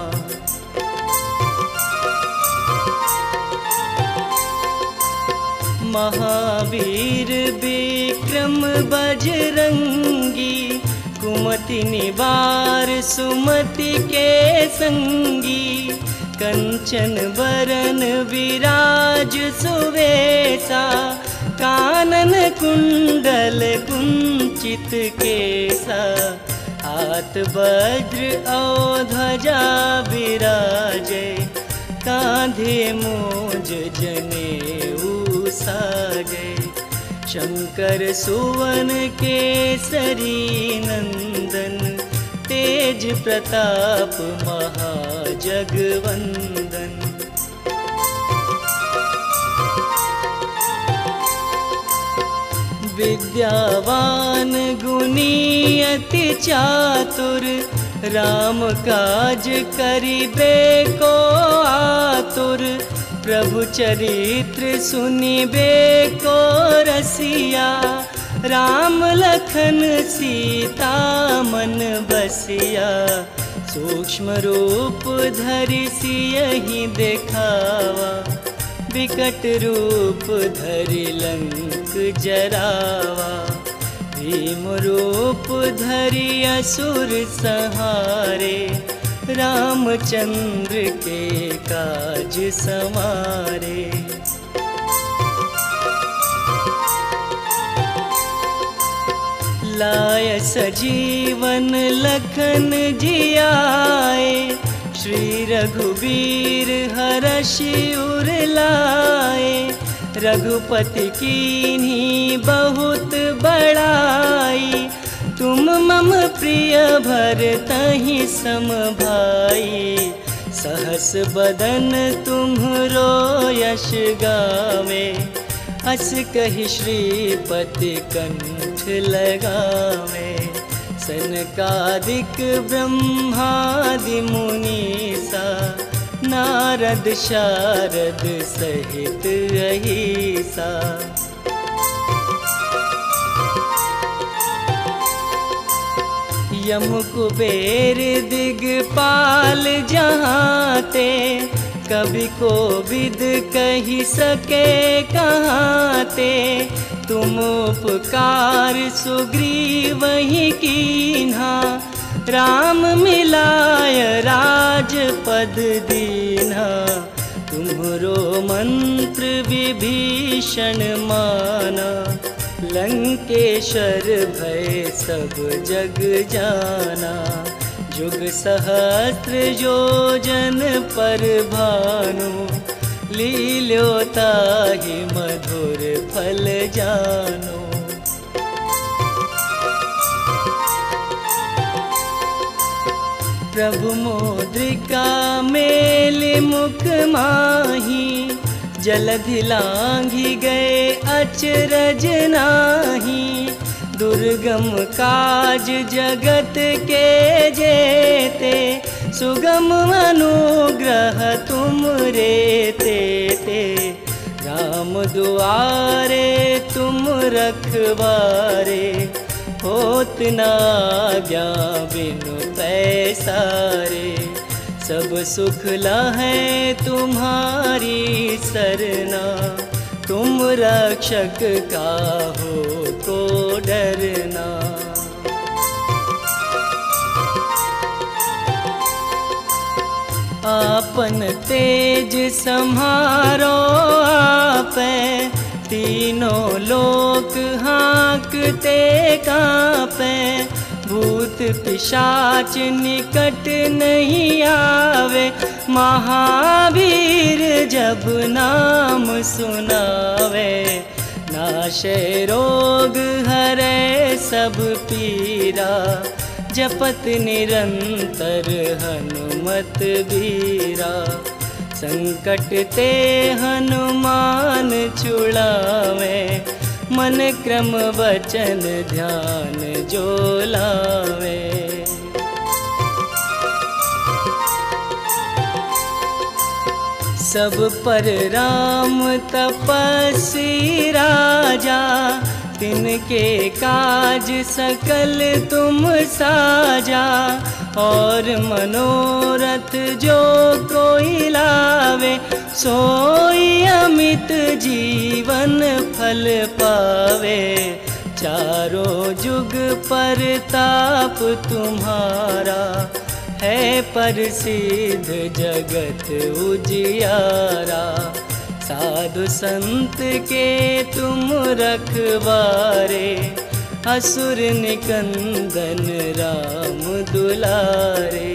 महावीर विक्रम बजरंगी, कुमति निवार सुमति के संगी। कंचन बरन विराज सुवेसा, कानन कुंडल कुंचित केसा। हाथ वज्र और ध्वजा विराजे, कांधे मूंज जनेऊ साजे। शंकर सुवन केसरी नंदन, तेज प्रताप महाजगवंदन। विद्यावान गुणी अति चातुर, राम काज करिबे को आतुर। प्रभु चरित्र सुनिबे को रसिया, राम लखन सीता मन बसिया, सूक्ष्म रूप धरि सियहि देखावा, विकट रूप धरि लंक जरावा, भीम रूप धरि असुर संहारे, रामचंद्र के काज संवारे। लाय सजीवन लखन जियाए, श्री रघुबीर हरषि उर लाए, रघुपति कीन्ही बहुत बड़ाई, तुम मम प्रिय भरतहि सम भाई, सहस बदन तुम्हरो यश गावे, अस कहि श्रीपति कंठ लगावे, सनकादिक ब्रह्मादि मुनीसा, नारद शारद सहित अहिसा। यम कुबेर दिगपाल जहाँते, कवि को विद कही सके कहाँते, तुम उपकार सुग्रीवहि कीन्हा, राम मिलाय राजपद दीन्हा, तुम्हरो मंत्र विभीषण माना, लंकेश्वर भय सब जग जाना, जुग सहस्त्र योजन पर भानु, लील्योताहि मधुर फल जानो। प्रभु मुद्रिका मेलि मुख माही, जलधि लांघि गए अचरज नाही, दुर्गम काज जगत के जेते, सुगम अनुग्रह तुम रे ते, राम दुआरे तुम रखवारे, होत न आज्ञा बिनु पैसारे, सब सुख लहै तुम्हारी सरना, तुम रक्षक काहो को डरना। आपन तेज सम्हारो आपै, तीनों लोक हाँकते कांपै, भूत पिशाच निकट नहीं आवे, महावीर जब नाम सुनावे, नाशे रोग हरै सब पीरा, जपत निरंतर हनुमत बीरा, संकट ते हनुमान छुड़ावे, मन क्रम वचन ध्यान जो लावे। सब पर राम तपस्वी राजा, तिनके काज सकल तुम साजा, और मनोरथ जो कोई लावे, सोई अमित जीवन फल पावे, चारों जुग पर ताप तुम्हारा, है प्रसिद्ध जगत उजियारा, साधु संत के तुम रखवारे, असुर निकंदन राम दुलारे।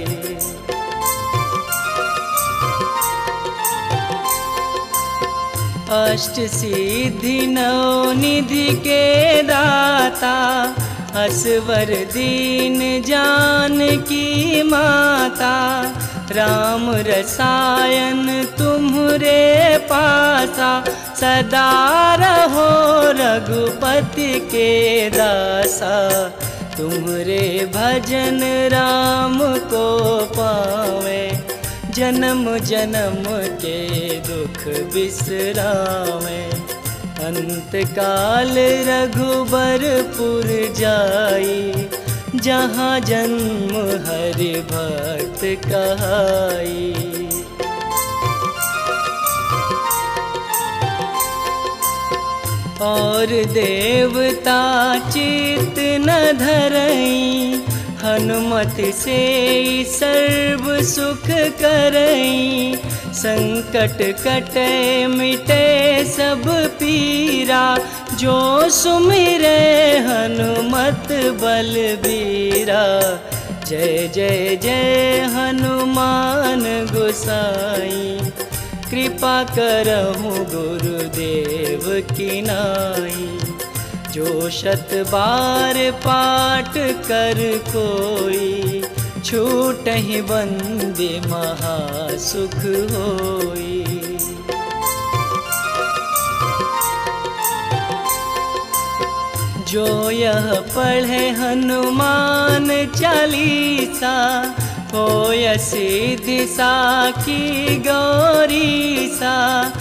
अष्ट सिद्धि नौ निधि के दाता, असवर दीन जानकी माता, राम रसायन तुम्हरे पासा, सदा रहो रघुपति के दासा, तुम्हरे भजन राम को पावे, जन्म जन्म के दुख बिसरावे, अंतकाल रघुबरपुर जाई, जहाँ जन्म हरि भक्त कहाई। और देवता चित न धरई, हनुमत से सर्व सुख करई। संकट कटे मिटे सब पीरा, जो सुमिरे हनुमत बलबीरा। जय जय जय हनुमान गोसाई, कृपा करहु गुरुदेव की नाई। जो शत बार पाठ कर कोई, छूटहि बंदे महासुख होई। जो यह पढ़े हनुमान चालीसा, होय सिद्धि साखी गौरीसा।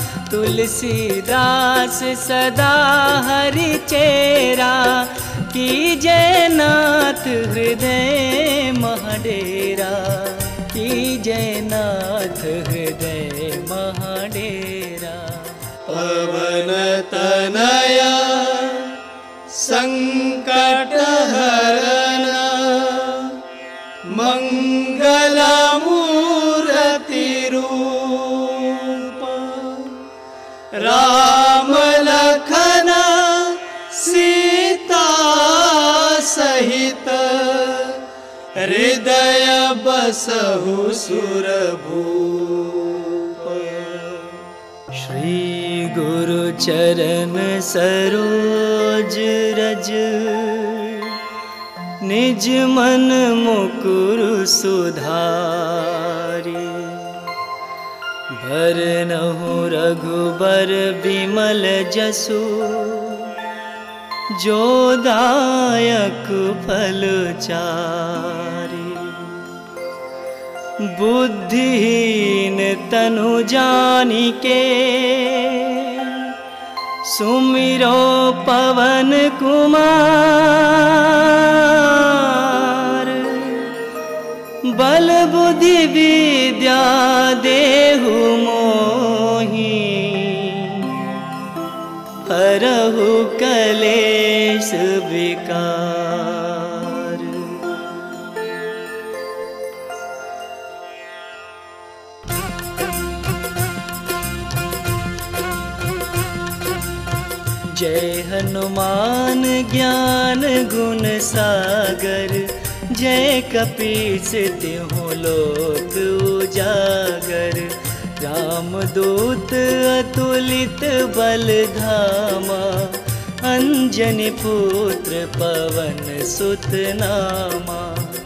तुलसीदास सदा हरि चेरा, कीजय नाथ हृदय महाडेरा। कीजय नाथ हृदय महाडेरा। पवन तनया संकट हरना, मंगल मूर्ति रूप। राम लखन सीता सहित, हृदय बसहु सुरभूप। श्री गुरु चरण सरोज रज, निज मन मुकुर सुधारी। भरनहु रघुबर बिमल जसु, जो दायक फल चारि। बुद्धिहीन तनु जानिके, सुमिरो पवन कुमार। बल बुद्धि विद्या देहु मोहि, हरहु कलेश विकार। जय हनुमान ज्ञान गुण सागर, जय कपीस तिहुँ लोक उजागर। रामदूत अतुलित बल धामा, अंजनी पुत्र पवन सुत नामा।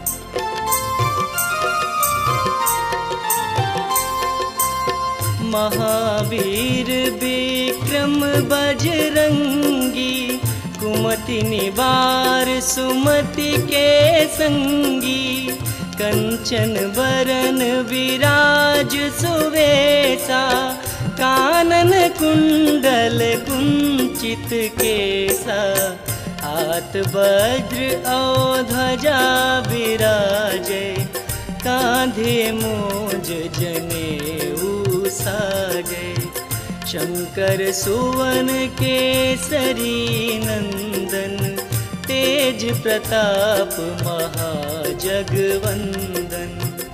महावीर विक्रम बजरंगी, कुमति निवार सुमति के संगी। कंचन बरन विराज सुवेसा, कानन कुंडल कुंचित केसा। हाथ वज्र और ध्वजा विराजे, कांधे मूंज जनेऊ साजे। शंकर सुवन केसरी नंदन, तेज प्रताप महाजगवंदन।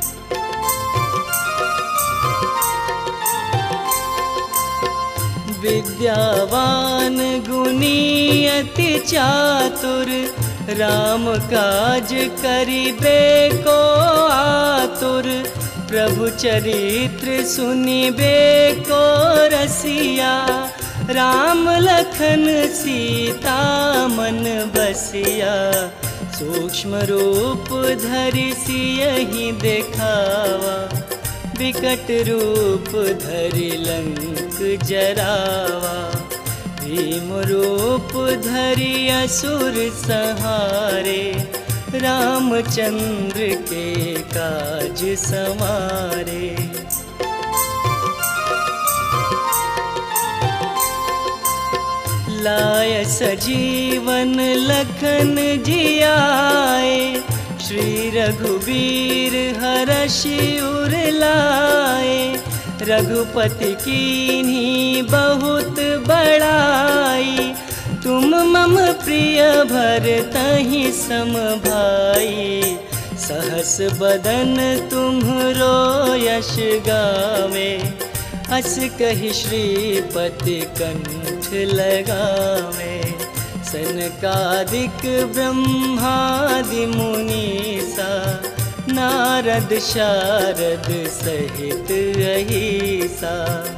विद्यावान गुणी अति चातुर, राम काज करिबे को आतुर। प्रभु चरित्र सुनिबे को रसिया, राम लखन सीता मन बसिया। सूक्ष्म रूप धरि सियहि देखावा, विकट रूप धरि लंक जरावा। भीम रूप धरि असुर संहारे, रामचंद्र के काज समारे। लाय सजीवन लखन जियाए, श्री रघुबीर हरषि उर लाए। रघुपति कीन्ही बहुत बड़ाई, तुम मम प्रिय भरतहि सम भाई। सहस बदन तुम्हरो यश गावे, अस कहि श्रीपति कंठ लगावे। सनकादिक ब्रह्मादि मुनीसा, नारद शारद सहित अहिसा।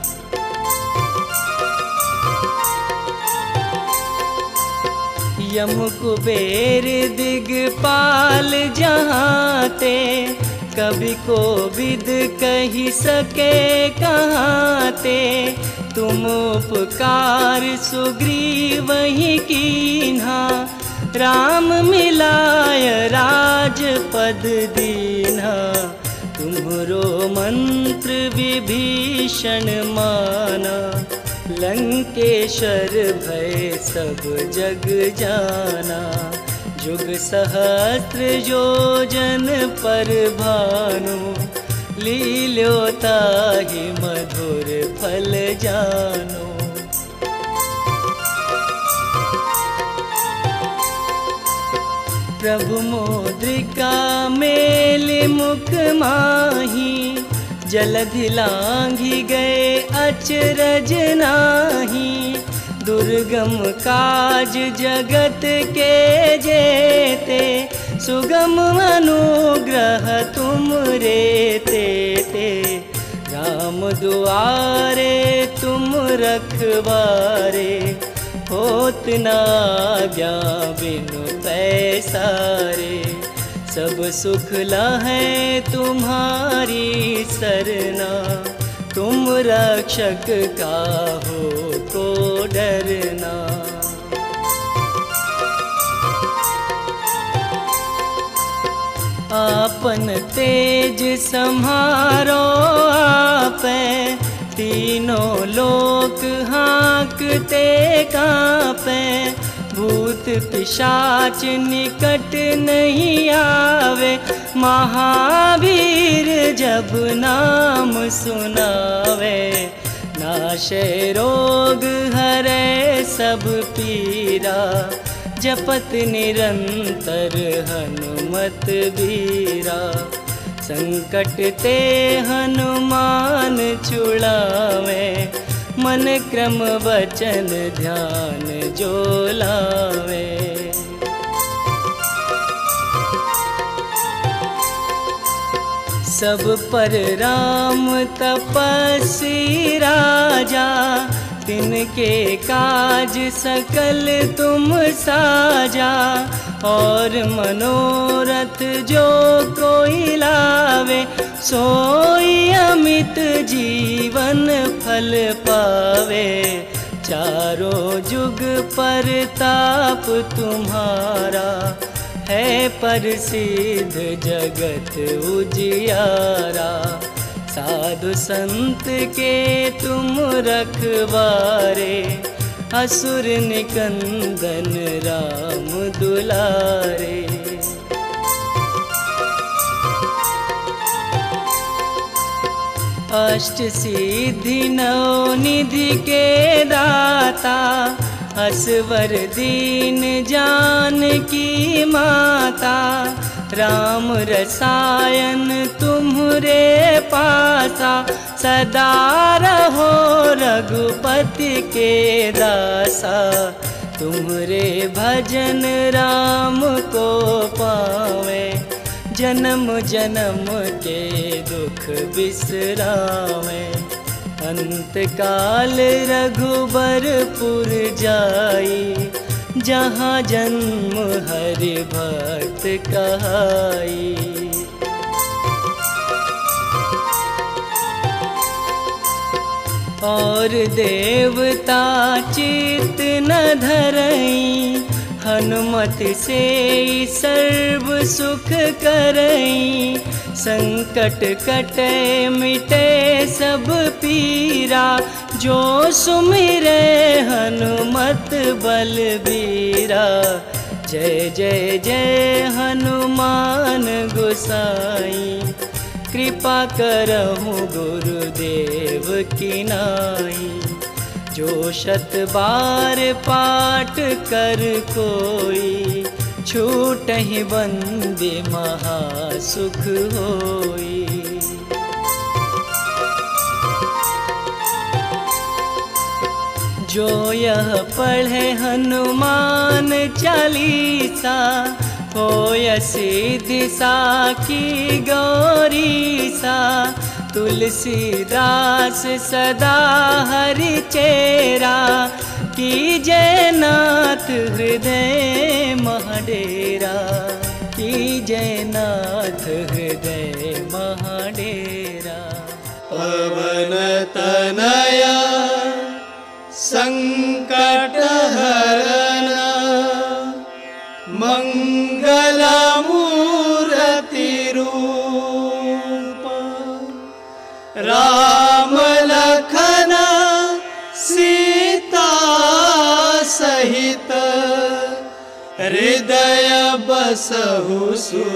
यम कुबेर दिगपाल जहाँ ते, कवि को विद कही सके कहाँ ते। तुम उपकार सुग्रीव ही कीन्हा, राम मिलाय राजपद दीन्हा। तुम्हरो मंत्र विभीषण माना, लंकेश्वर भय सब जग जाना। जुग सहस्त्र योजन पर भानु, लील्योताहि मधुर फल जानो। प्रभु मुद्रिका मेलि मुख माही, जलधि लांघि गए अचरज नाही। दुर्गम काज जगत के जेते, सुगम अनुग्रह तुम रे ते। राम दुआरे तुम रखवारे, होत न आज्ञा बिनु पैसारे। सब सुख लहै तुम्हारी सरना, तुम रक्षक काहो को डरना। आपन तेज सम्हारो आपै, तीनों लोक हाँकते कांपै। भूत पिशाच निकट नहीं आवे, महावीर जब नाम सुनावे। नाशे रोग हरै सब पीरा, जपत निरंतर हनुमत बीरा। संकट ते हनुमान छुड़ावे, मन क्रम वचन ध्यान जो लावे। सब पर राम तपस्वी राजा, तिनके काज सकल तुम साजा। और मनोरथ जो कोई लावे, सोई अमित जीवन फल पावे। चारों जुग पर ताप तुम्हारा, है प्रसिद्ध जगत उजियारा। साधु संत के तुम रखवारे, असुर निकंदन राम दुलारे। अष्ट सिद्धि नौ निधि के दाता, असवर दीन जानकी माता। राम रसायन तुम्हरे पासा, सदा रहो रघुपति के दासा। तुम्हरे भजन राम को पावे, जन्म जन्म के दुख बिसरावे। अंत काल रघुबरपुर जाई, जहाँ जन्म हरि भक्त कहाई। और देवता चित न धरई, हनुमत से सर्व सुख करई। संकट कटे मिटे सब पीरा, जो सुमिरे हनुमत हनुमत बलबीरा। जय जय जय हनुमान गोसाई, कृपा करहु गुरुदेव की नाई। जो 100 बार पाठ कर कोई, छूटहि बंदे महासुख होई। जो यह पढ़े हनुमान चालीसा, होय सिद्धि साखी गौरीसा। तुलसीदास सदा हरि चेरा, कीजय नाथ हृदय महाडेरा। कीजय नाथ हृदय महाडेरा। पवन तनया संकट हरण, मंगल मूर्ति रूप। राम लखन सीता सहित, हृदय बसहु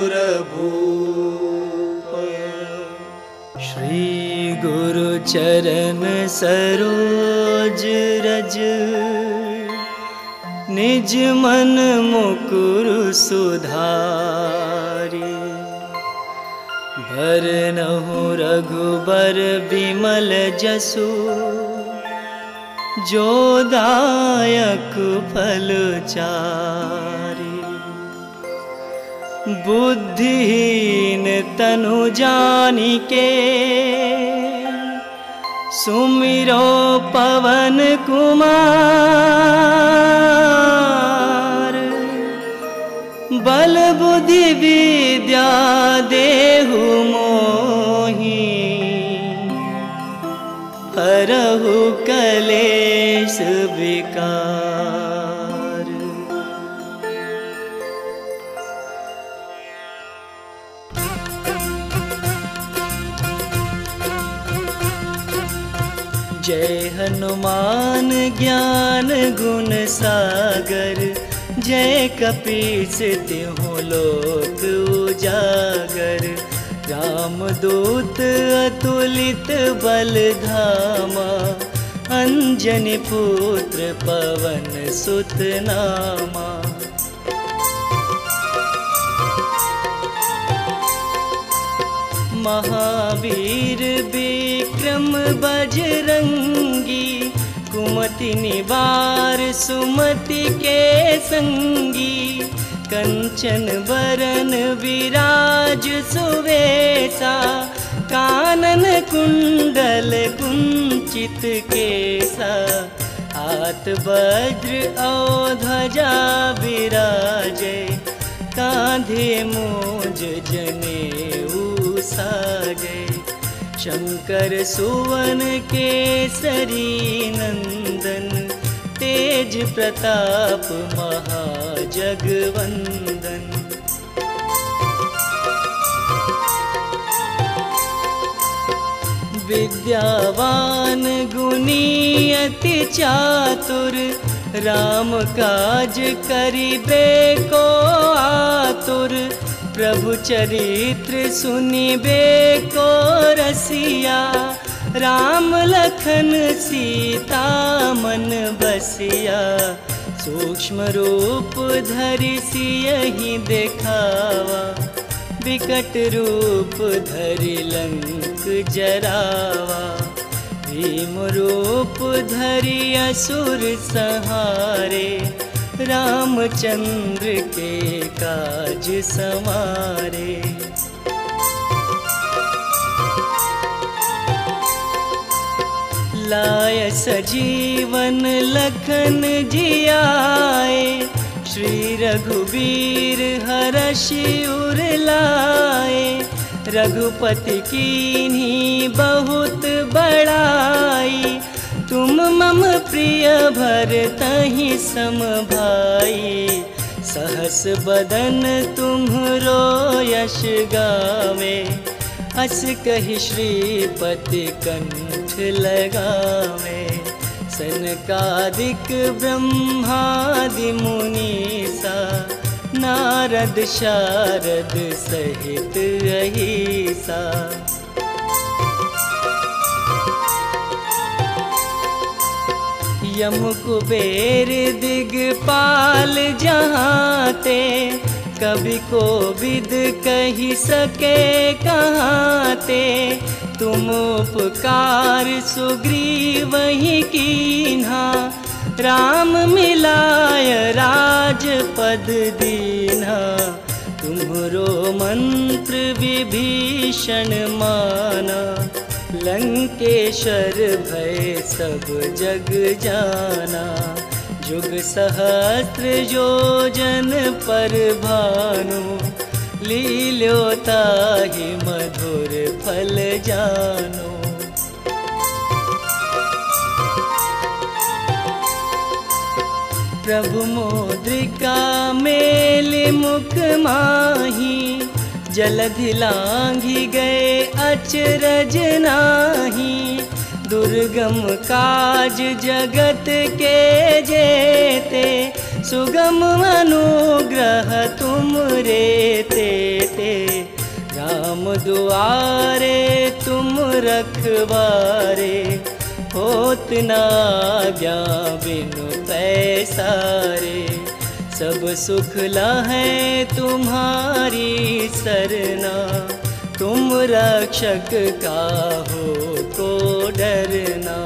सुरभूप। श्री गुरु चरण सरोज रज, निज मन मुकुर सुधारी। भरनहु रघुबर बिमल जसु, जो दायक फल चारि। बुद्धिहीन तनु जानिके, सुमिरो पवन कुमार। बल बुद्धि विद्या देहु मोहि, हरहु कलेश विकार। जय हनुमान ज्ञान गुण सागर, जय कपीस तिहुँ लोक उजागर। रामदूत अतुलित बल धामा, अंजनी पुत्र पवन सुत नामा। महावीर विक्रम बजरंगी, कुमति निवार सुमति के संगी। कंचन बरन विराज सुवेसा, कानन कुंडल कुंचित केसा। हाथ वज्र और ध्वजा विराजे, कांधे मूंज जनेऊ साजे। शंकर सुवन केसरी नंदन, तेज प्रताप महाजगवंदन। विद्यावान गुणी अति चातुर, राम काज करिबे को आतुर। प्रभु चरित्र सुनिबे को रसिया, राम लखन सीता मन बसिया। सूक्ष्म रूप धरि सियहि देखावा, विकट रूप धरि लंक जरावा। भीम रूप धरि असुर संहारे, रामचंद्र के काज समारे। लाय सजीवन लखन जियाए, श्री रघुबीर हरषि उर लाए। रघुपति कीन्ही बहुत बड़ाई, तुम मम प्रिय भरतहि सम भाई। सहस बदन तुम्हरो यश गावे, अस कहि श्रीपति कंठ लगावे। सनकादिक ब्रह्मादि मुनीसा नारद शारद सहित अहिसा। यम कुबेर दिगपाल जहाँ ते, कभी को विद कही सके कहाँ ते। तुम उपकार सुग्रीव ही कीन्हा, राम मिलाय राजपद दीन्हा। तुम्हरो मंत्र विभीषण माना, लंकेश्वर भय सब जग जाना। जुग सहस्त्र योजन पर भानु, लील्यो ताहि मधुर फल जानो। प्रभु मुद्रिका मेलि मुख माही, जलधि लांघि गए अचरज नाही। दुर्गम काज जगत के जेते, सुगम अनुग्रह तुम रे ते। राम दुआरे तुम रखवारे, होत न आज्ञा बिनु पैसारे। सब सुख लहै तुम्हारी सरना, तुम रक्षक काहो को डरना।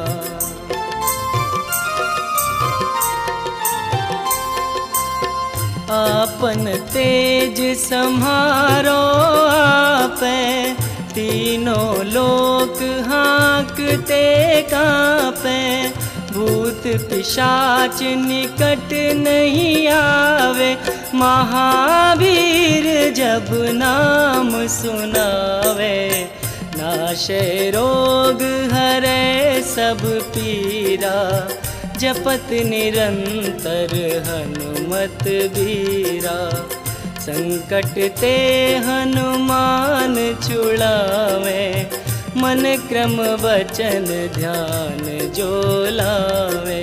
आपन तेज सम्हारो आपै, तीनों लोक हाँकते कांपै। भूत पिशाच निकट नहीं आवे, महावीर जब नाम सुनावे। नाशे रोग हरै सब पीरा, जपत निरंतर हनुमत बीरा। संकट ते हनुमान छुड़ावे, मन क्रम वचन ध्यान जो लावे।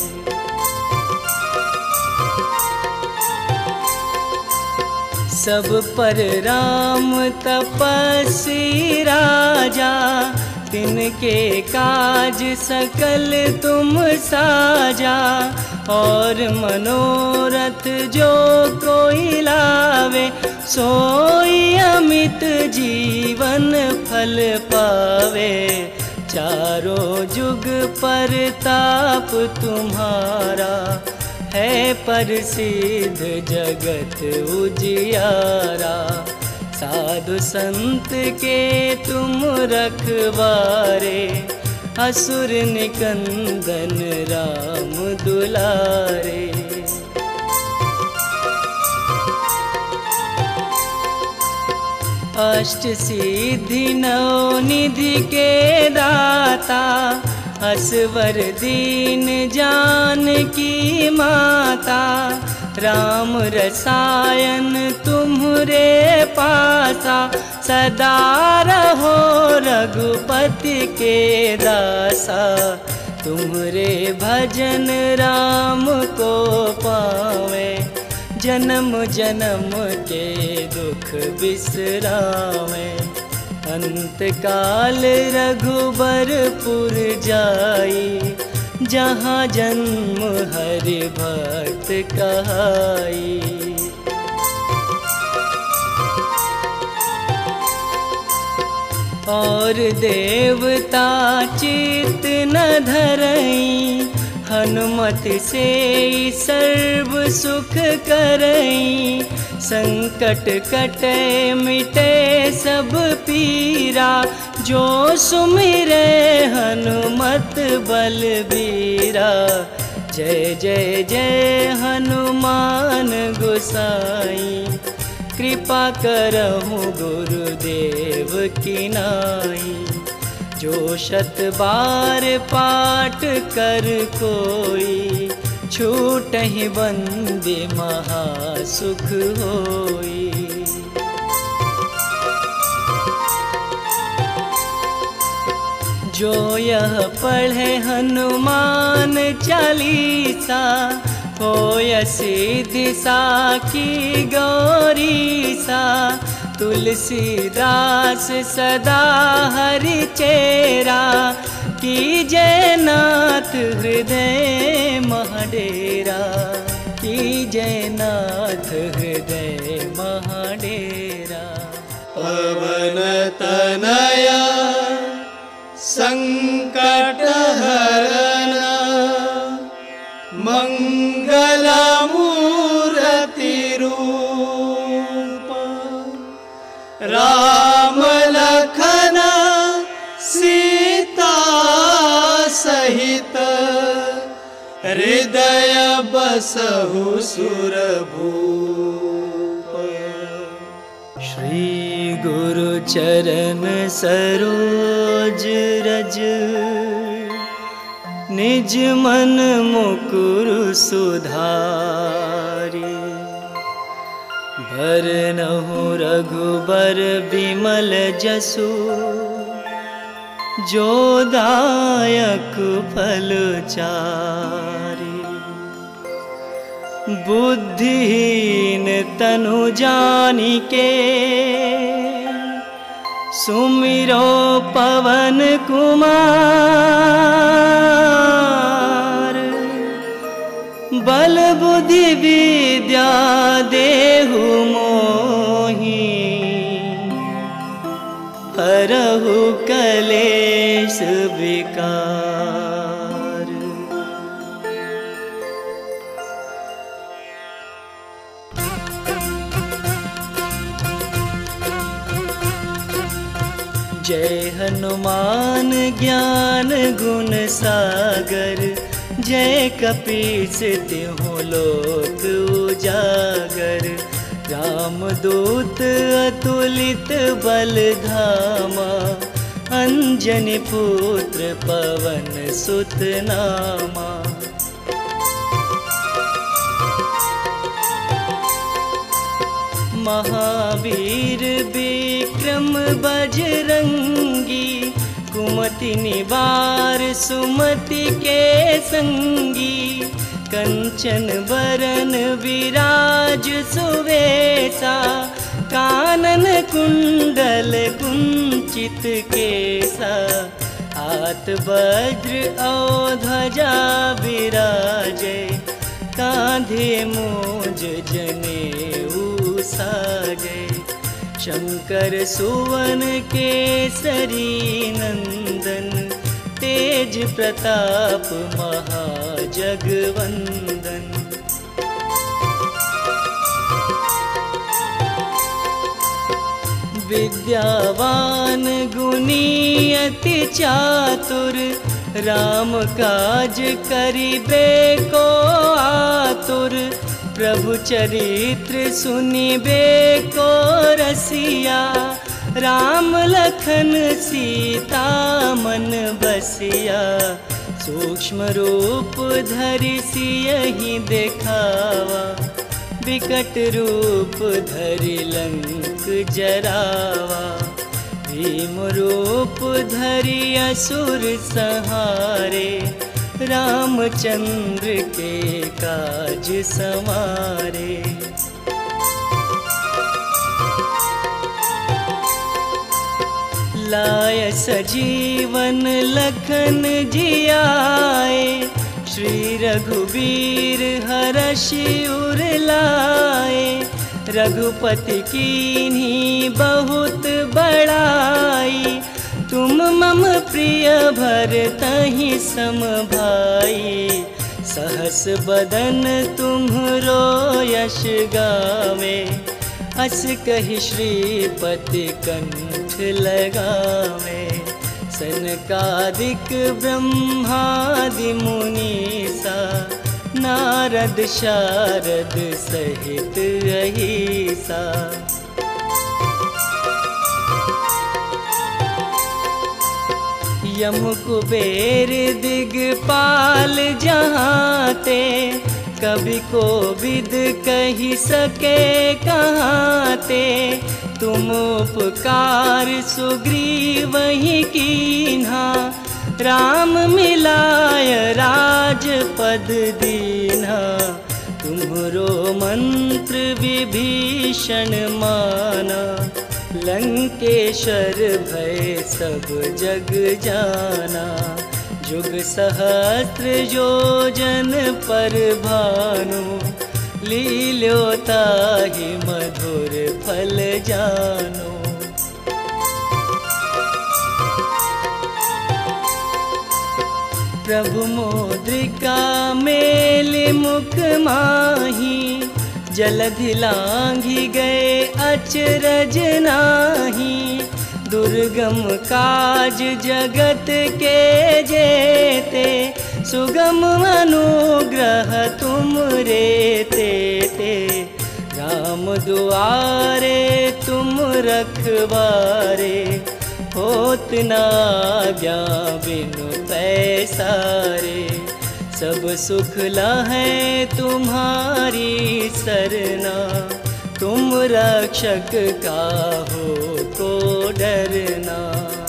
सब पर राम तपस्वी राजा, तिनके काज सकल तुम साजा। और मनोरथ जो कोई लावे, सोई अमित जीवन फल पावे। चारों जुग पर ताप तुम्हारा, है प्रसिद्ध जगत उजियारा। साधु संत के तुम रखवारे, असुर निकंदन राम दुलारे। अष्ट सिद्धि नौ निधि के दाता, असवर दीन जानकी माता। राम रसायन तुम्हरे पासा, सदा रहो रघुपति के दासा। तुम्हरे भजन राम को पावे, जन्म जन्म के दुख बिसरावे। अंत काल रघुबरपुर जाई, जहाँ जन्म हरि भक्त कहाई। और देवता चित न धरई, हनुमत से सर्व सुख करई। संकट कटे मिटे सब पीरा, जो सुमिरे हनुमत बलबीरा। जय जय जय हनुमान गोसाई, कृपा करहु गुरुदेव की नाई। जो शत बार पाठ कर कोई, छूटहि बंदे महासुख होई। जो यह पढ़े हनुमान चालीसा, होय सिद्धि साखी गौरीसा। तुलसीदास सदा हरि चेरा, कीजय नाथ हृदय महाडेरा, कीजय नाथ हृदय महाडेरा। पवन तनया संकट हरण, मंगल मूर्ति रूप। राम लखन सीता सहित, हृदय बसहु सुरभूप। श्री गुरु चरण सरोज रज, निज मन मुकुर सुधारी। भरनहु रघुबर बिमल जसु, जो दायक फल चारि। बुद्धिहीन तनु जानिके, सुमिरो पवन कुमार। बल बुद्धि विद्या देहु मोहि, हरहु कलेश विकार। जय हनुमान ज्ञान गुण सागर, जय कपीस तिहुँ लोक उजागर। रामदूत अतुलित बल धामा, अंजनी पुत्र पवन सुत नामा। महावीर विक्रम बजरंगी, कुमति निवार सुमति के संगी। कंचन बरन विराज सुवेसा, कानन कुंडल कुंचित केसा। हाथ वज्र और ध्वजा विराजे, कांधे मूंज जनेऊ साजे। शंकर सुवन केसरी नंदन, तेज प्रताप महाजगवंदन। विद्यावान गुणी अति चातुर, राम काज करिबे को आतुर। प्रभु चरित्र सुनिबे को रसिया, राम लखन सीता मन बसिया। सूक्ष्म रूप धरि सियहि देखावा, विकट रूप धरि लंक जरावा। भीम रूप धरि असुर संहारे, रामचंद्र के काज समारे। लाय सजीवन लखन जियाए, श्री रघुबीर हरषि उर लाए। रघुपति कीन्ही बहुत बड़ाई, तुम मम प्रिय भरतहि सम भाई। सहस बदन तुम्हरो यश गावे, अस कहि श्रीपति कंठ लगावे। सनकादिक ब्रह्मादि मुनीसा, नारद शारद सहित अहिसा। यम कुबेर दिगपाल जहाँते, कभी को विद कही सके कहाँते। तुम उपकार सुग्रीव ही कीन्हा, राम मिलाय राजपद दीन्हा। तुम्हरो मंत्र विभीषण माना, लंकेश्वर भय सब जग जाना। जुग सहस्त्र योजन पर भानु, लील्यो ताहि मधुर फल जानो। प्रभु मुद्रिका मेलि मुख माही, जलधि लांघि गए अचरज नाही। दुर्गम काज जगत के जेते, सुगम अनुग्रह तुम रे ते। राम दुआरे तुम रखवारे, होत न आज्ञा बिनु पैसारे। सब सुख लहै तुम्हारी सरना, तुम रक्षक काहो को डरना।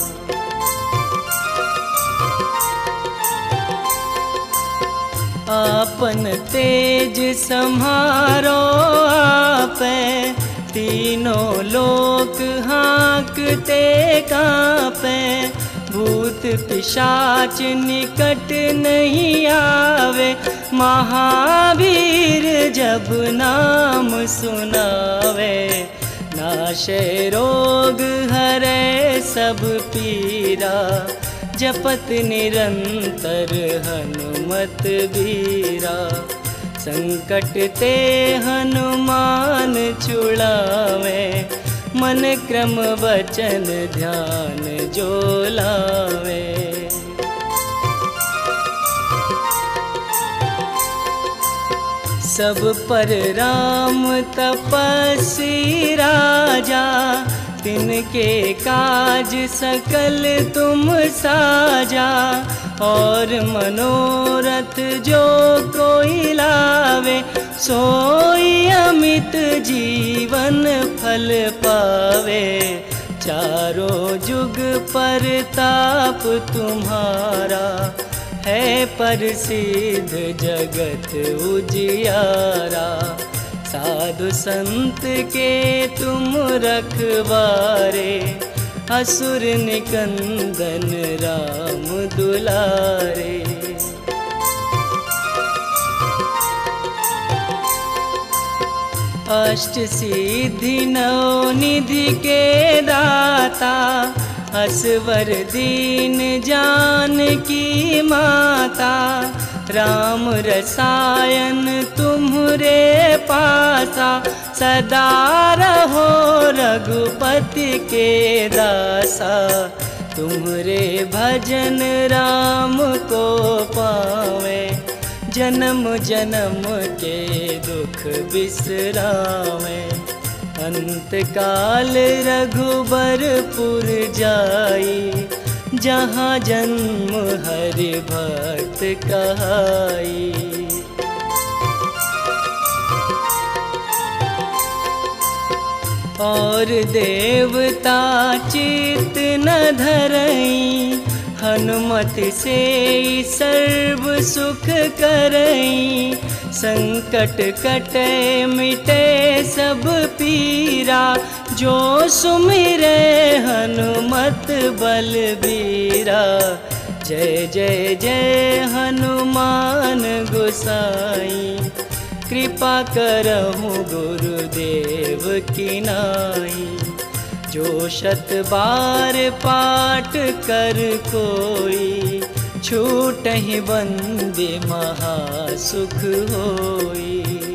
आपन तेज सम्हारो आपै, तीनों लोक हाँकते कांपे। भूत पिशाच निकट नहीं आवे, महावीर जब नाम सुनावे। नाशे रोग हरे सब पीरा, जपत निरंतर हनुमत बीरा। संकट ते हनुमान छुड़ावे, मन क्रम वचन ध्यान जो लावे। सब पर राम तपस्वी राजा, तिनके काज सकल तुम साजा। और मनोरथ जो कोई लावे, सोई अमित जीवन फल पावे। चारों जुग पर ताप तुम्हारा, है प्रसिद्ध जगत उजियारा। साधु संत के तुम रखवारे, असुर निकंदन राम दुलारे। अष्ट सिद्धि नौ निधि के दाता, असवर दीन जानकी माता। राम रसायन तुम्हरे पासा, सदा रहो रघुपति के दासा। तुम्हरे भजन राम को पावे, जन्म जन्म के दुख बिसरावे। अंत काल रघुबरपुर जाई, जहाँ जन्म हरि भक्त कहाई। और देवता चित न धरई, हनुमत से सर्व सुख करई। संकट कटे मिटे सब पीरा, जो सुमिरे हनुमत बलबीरा। जय जय जय हनुमान गोसाई, कृपा करहु गुरुदेव की नाई। जो शत बार पाठ कर कोई, छूटहि बंदे महासुख होई।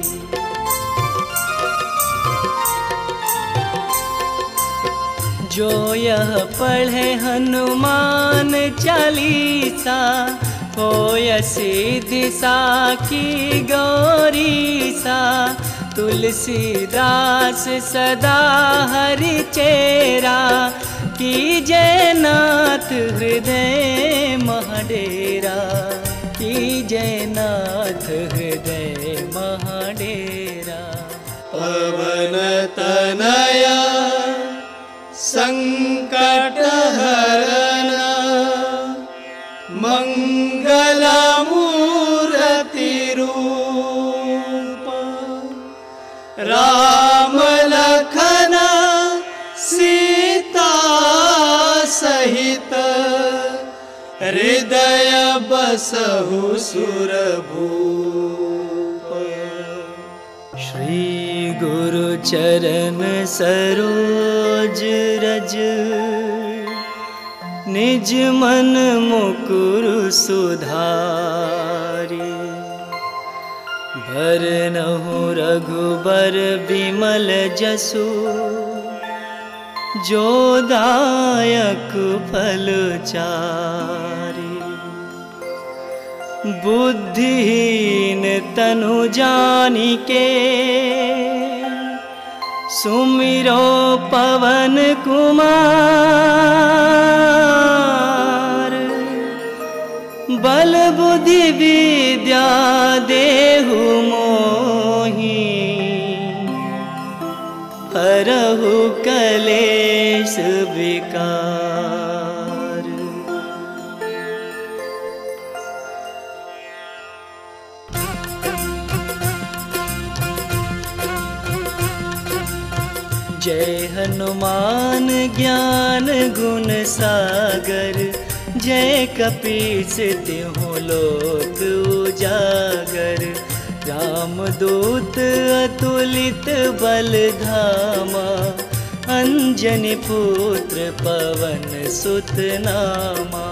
जो यह पढ़े हनुमान चालीसा, होय सिद्धि साखी गौरीसा। तुलसीदास सदा हरि चेरा, कीजय नाथ हृदय महाडेरा। कीजय नाथ हृदय महाडेरा। पवन तनया संकट हरना, राम लखन सीता सहित हृदय बसहु सुरभूप। श्री गुरु चरण सरोज रज निज मन मुकुर सुधारी। भरनहु रघुबर बिमल जसु जो दायक फल चारि। बुद्धिहीन तनु जानिके सुमिरो पवन कुमार। बल बुद्धि विद्या देहु मोहि हरहु कलेश विकार। जय हनुमान ज्ञान गुण सागर। जय कपीस तिहुँ लोक उजागर। रामदूत अतुलित बल धामा। अंजनी पुत्र पवन सुत नामा।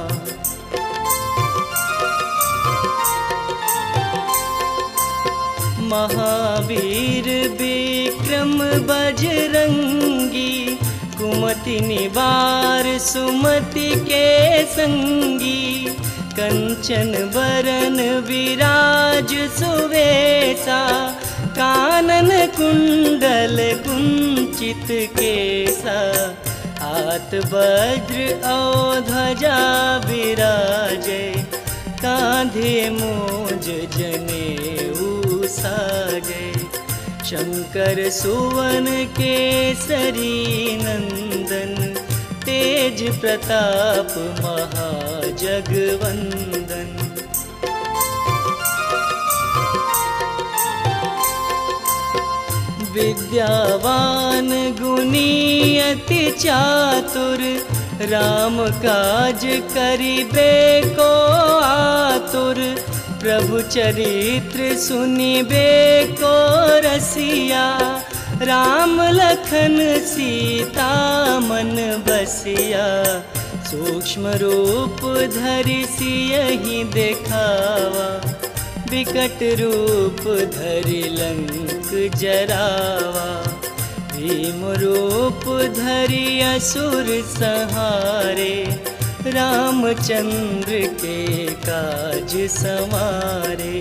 महावीर विक्रम बजरंगी। कुमति निवार सुमति के संगी। कंचन बरन विराज सुवेशा। कानन कुंडल कुंचित केसा। हाथ वज्र और ध्वजा विराजे। कांधे मूंज जनेऊ साजे। शंकर सुवन केसरी नंदन। तेज प्रताप महाजगवंदन। विद्यावान गुणी अति चातुर। राम काज करिबे को आतुर। प्रभु चरित्र सुनिबे को रसिया। राम लखन सीता मन बसिया। सूक्ष्म रूप धरि सियहि देखावा। विकट रूप धरि लंक जरावा। भीम रूप धरि असुर संहारे। रामचंद्र के काज समारे।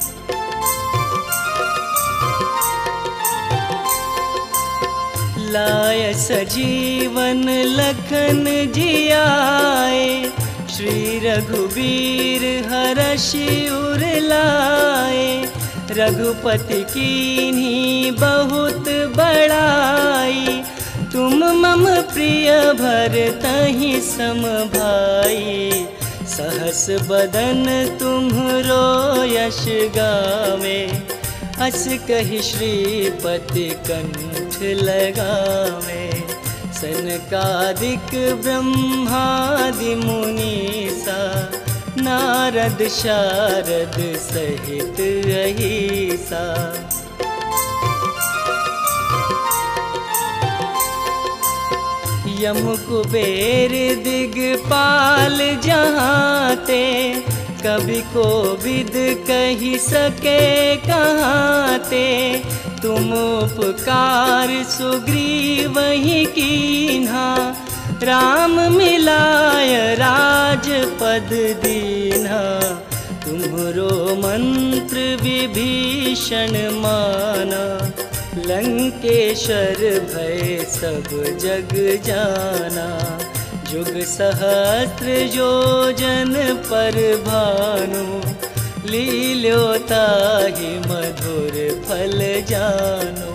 लाय सजीवन लखन जियाए। श्री रघुबीर हरषि उर लाए। रघुपति कीन्ही बहुत बड़ाई। तुम मम प्रिय भरतहि सम भाई। सहस बदन तुम्हरो यश गावे। अस कहि श्रीपति कंठ लगावे। सनकादिक ब्रह्मादि मुनीसा। नारद शारद सहित अहिसा। यम कुबेर दिगपाल जहाँते। कभी को विद कही सके कहाँते। तुम उपकार सुग्रीवहि कीन्हा। राम मिलाय राजपद दीन्हा। तुम्हरो मंत्र विभीषण माना। लंकेश्वर भय सब जग जाना। जुग सहस्त्र योजन पर भानु। लील्योताहि मधुर फल जानो।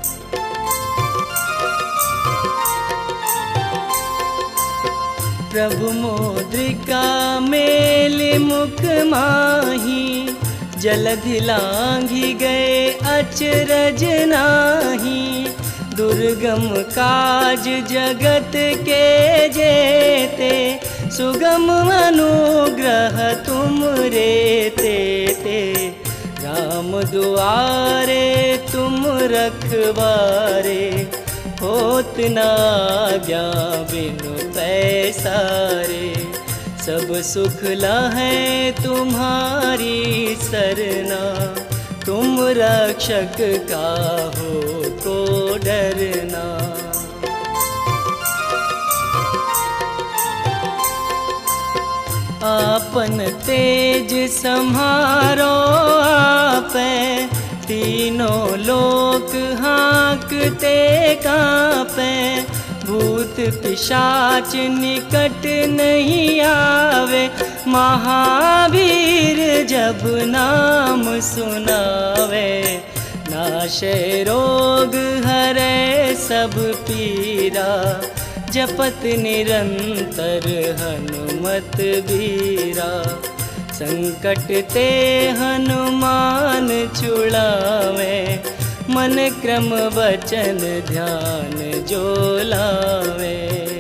प्रभु मुद्रिका मेलि मुख माही। जलधि लांघि गए अचरज नाही। दुर्गम काज जगत के जेते, सुगम अनुग्रह तुम रे ते। राम दुआरे तुम रखवारे, होत ना आज्ञा बिनु पैसारे। सब सुख लहै तुम्हारी सरना, तुम रक्षक काहो को डरना। आपन तेज सम्हारो आपै, तीनों लोक हाँकते कांपै। भूत पिशाच निकट नहीं आवे, महावीर जब नाम सुनावे। नाशे रोग हरै सब पीरा, जपत निरंतर हनुमत बीरा। संकट ते हनुमान छुड़ावे, मन क्रम वचन ध्यान जो लावे।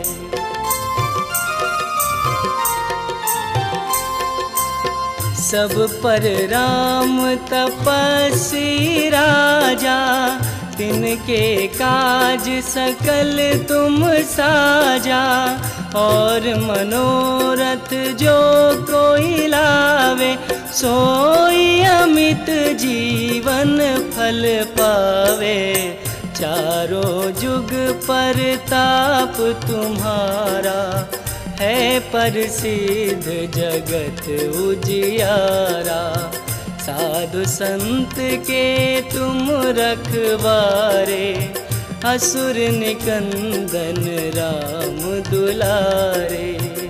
सब पर राम तपस्वी राजा, तिनके काज सकल तुम साजा। और मनोरथ जो कोई लावे, सोई अमित जीवन फल पावे। चारों जुग पर ताप तुम्हारा, है प्रसिद्ध जगत उजियारा। साधु संत के तुम रखवारे, असुर निकंदन राम दुलारे।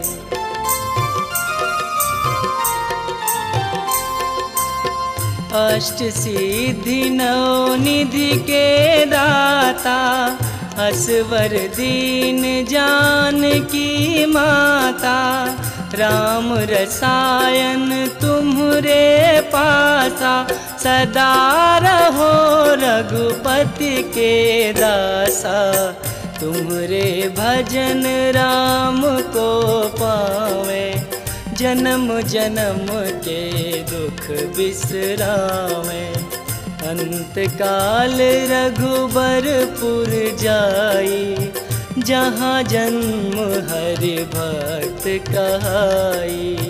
अष्ट सिद्धि नौ निधि के दाता, असवर दीन जानकी माता। राम रसायन तुम्हरे पासा, सदा रहो रघुपति के दासा। तुम्हरे भजन राम को पावे, जन्म जन्म के दुख बिसरावे। अंत काल रघुबरपुर जाई, जहाँ जन्म हरि भक्त कहाई।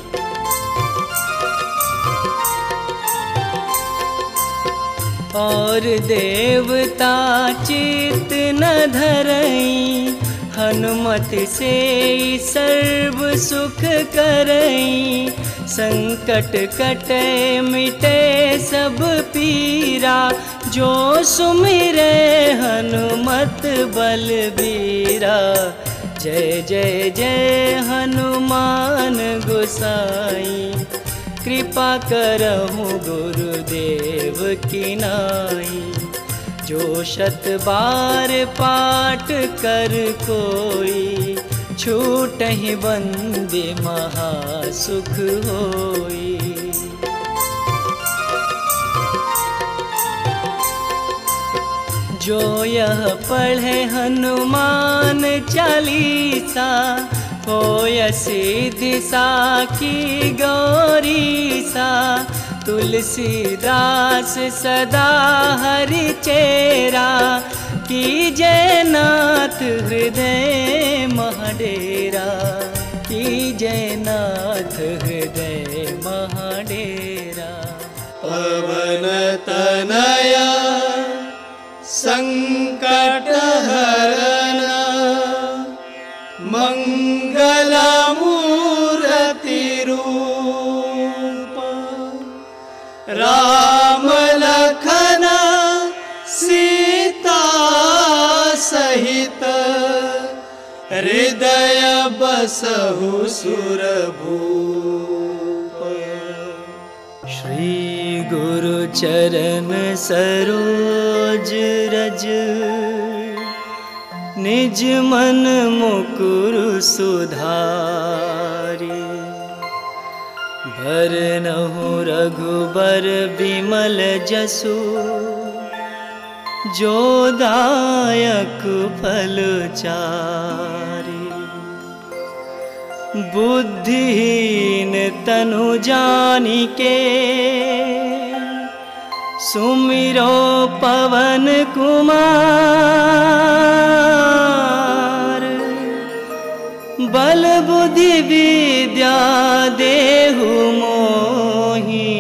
और देवता चित न धरई, हनुमत से सर्व सुख करई। संकट कटे मिटे सब पीरा, जो सुमिरे हनुमत बलबीरा। जय जय जय हनुमान गोसाई, कृपा करहु गुरुदेव की नाई। जो शत बार पाठ कर कोई, छूटहि बंदे महासुख होई। जो यह पढ़े हनुमान चालीसा, होय सिद्धि साखी गौरीसा। तुलसीदास सदा हरि चेरा, कीजय नाथ हृदय महाडेरा। कीजय नाथ हृदय महाडेरा। पवन तनया संकट हरना, मंगल मूर्ति रूप। राम लखन सीता सहित, हृदय बसहु सुरभूप। श्री गुरु चरण सरोज रज, निज मन मुकुर सुधारी। हरनहु रघुबर बिमल जसु, जो दायक फल चारि। बुद्धिहीन तनु जानिके, सुमिरो पवन कुमार। बल बुद्धि विद्या देहु मोहि,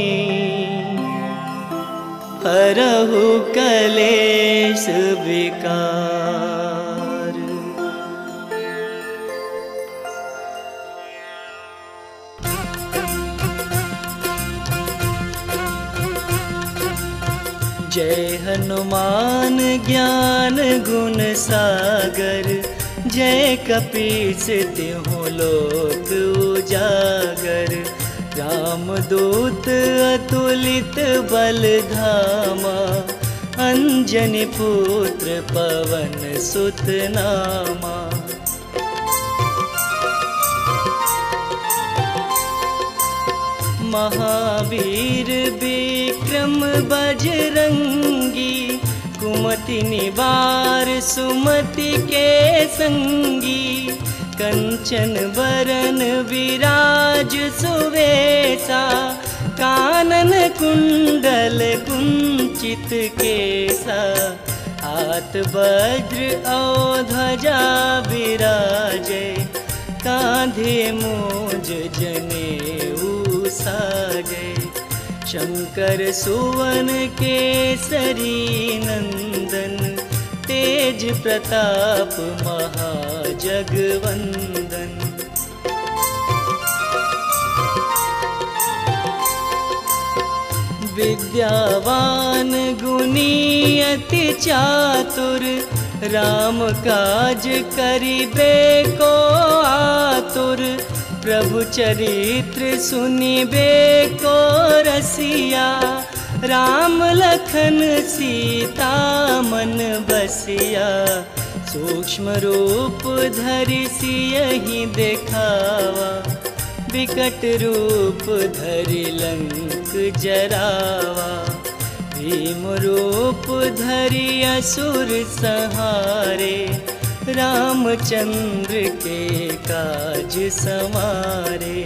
हरहु कलेश विकार। जय हनुमान ज्ञान गुण सागर, जय कपीस तिहुँ लोक उजागर। रामदूत अतुलित बल धामा, अंजनी पुत्र पवन सुत नामा। महावीर विक्रम बजरंगी, कुमति निवार सुमति के संगी। कंचन बरन विराज सुवेशा, कानन कुंडल कुंचित केसा। हाथ वज्र और ध्वजा विराजे, कांधे मूंज जनेऊ साजे। शंकर सुवन केसरी नंदन, तेज प्रताप महाजगवंदन। विद्यावान गुणी अति चातुर, राम काज करिबे को आतुर। प्रभु चरित्र सुनिबे को रसिया, राम लखन सीता मन बसिया। सूक्ष्म रूप धरि सियहि देखावा, विकट रूप धरि लंक जरावा। भीम रूप धरि असुर संहारे, रामचंद्र के काज समारे।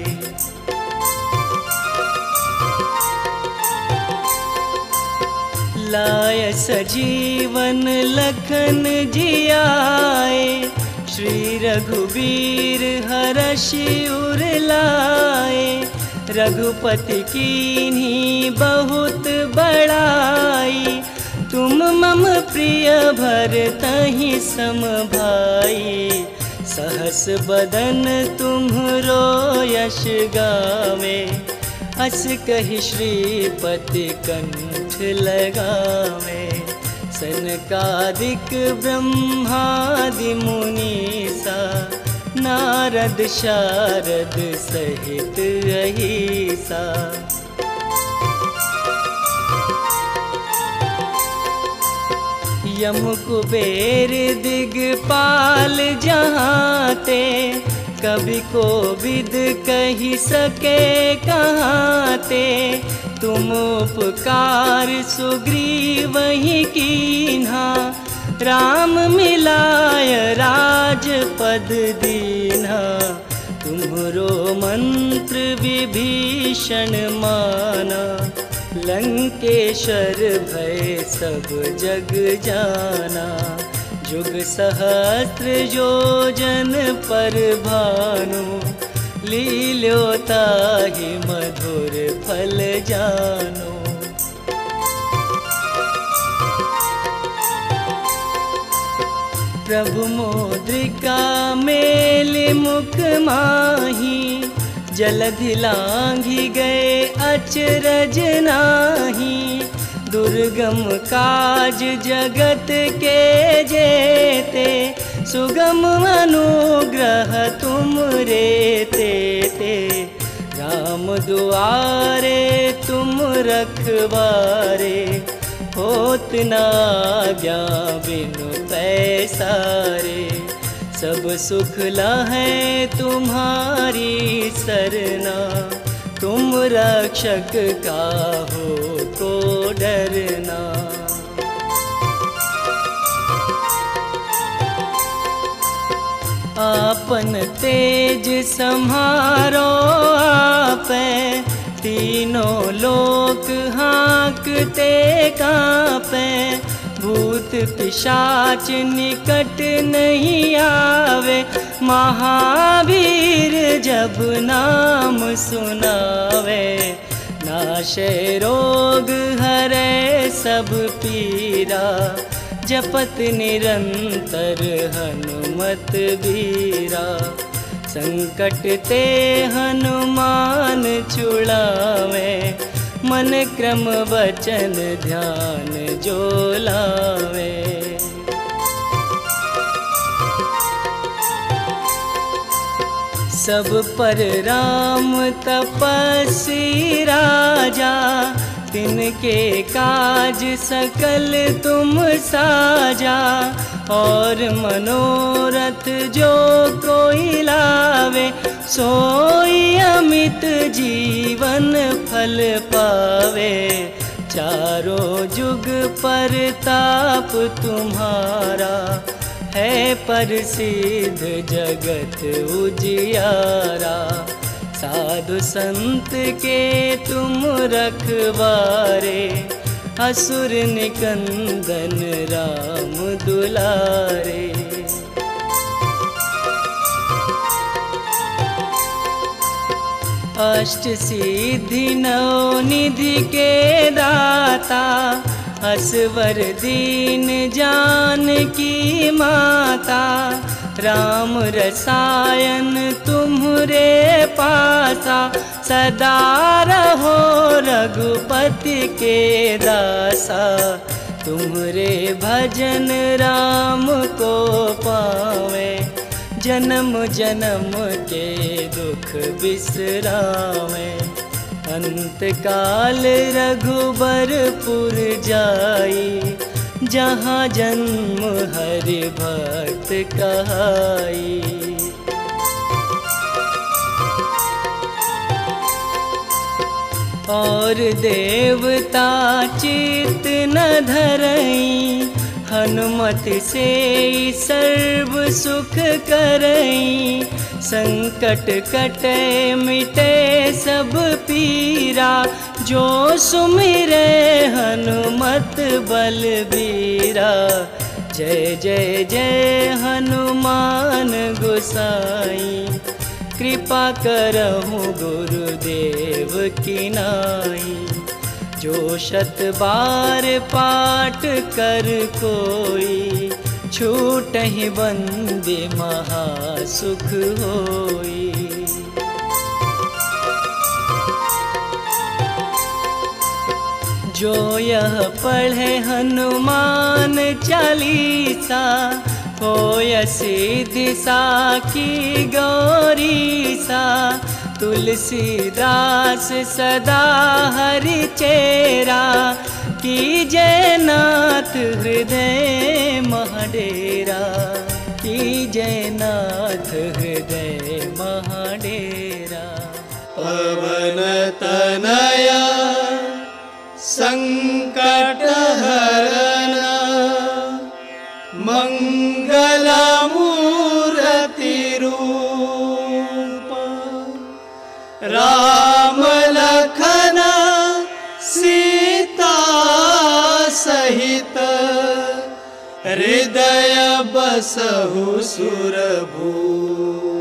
लाय सजीवन लखन जियाए, श्री रघुबीर हरषि उर लाए। रघुपति कीन्ही बहुत बड़ाई, तुम मम प्रिय भरतहि सम भाई। सहस बदन तुम्हरो यश गावे, अस कहि श्रीपति कंठ लगावे। सनकादिक ब्रह्मादि मुनीसा, नारद शारद सहित अहिसा। यम कुबेर दिगपाल जहाँते, कभी को विद कही सके कहाँते। तुम उपकार सुग्रीवहि कीन्हा, राम मिलाय राजपद दीन्हा। तुम्हरो मंत्र विभीषण माना, लंकेश्वर भय सब जग जाना। जुग सहस्त्र योजन पर भानु, लील्योताहि मधुर फल जानो। प्रभु मुद्रिका मेलि मुख माही, जलधि लांघि गए अचरज नाही। दुर्गम काज जगत के जेते, सुगम अनुग्रह तुम रे तेते। राम दुआरे तुम रखवारे, होत न आज्ञा बिनु पैसारे। सब सुख लहै तुम्हारी सरना, तुम रक्षक काहो को डरना। आपन तेज सम्हारो आपे, तीनों लोक हाँकते कांपे। भूत पिशाच निकट नहीं आवे, महावीर जब नाम सुनावे। नाशे रोग हरे सब पीरा, जपत निरंतर हनुमत बीरा। संकट ते हनुमान छुड़ावे, मन क्रम वचन ध्यान जो लावे। सब पर राम तपस्वी राजा, तिनके काज सकल तुम साजा। और मनोरथ जो कोई लावे, सोई अमित जीवन फल पावे। चारों जुग पर ताप तुम्हारा, है प्रसिद्ध जगत उजियारा। साधु संत के तुम रखवारे, असुर निकंदन राम दुलारे। अष्ट सिद्धि नौ निधि के दाता, असवर दीन जानकी माता। राम रसायन तुम्हरे पासा, सदा रहो रघुपति के दासा। तुम्हरे भजन राम को पावे, जन्म जन्म के दुख बिसरावे। अंत काल रघुबरपुर जाई, जहाँ जन्म हरि भक्त कहाई। और देवता चित न धरई, हनुमत से सर्व सुख करई। संकट कटे मिटे सब पीरा, जो सुमिरे हनुमत बलबीरा। जय जय जय हनुमान गोसाई, कृपा करहु गुरुदेव की नाई। जो शत बार पाठ कर कोई, छूटहि बंदे महासुख होई। जो यह पढ़े हनुमान चालीसा, होय सिद्धि साखी गौरीसा। तुलसीदास सदा हरि चेरा, कीजय नाथ हृदय महाडेरा। कीजय नाथ हृदय महाडेरा। पवन तनया संकट हरना, मंगल मूर्ति रूप। राम लखन सीता सहित, हृदय बसहु सुरभूप।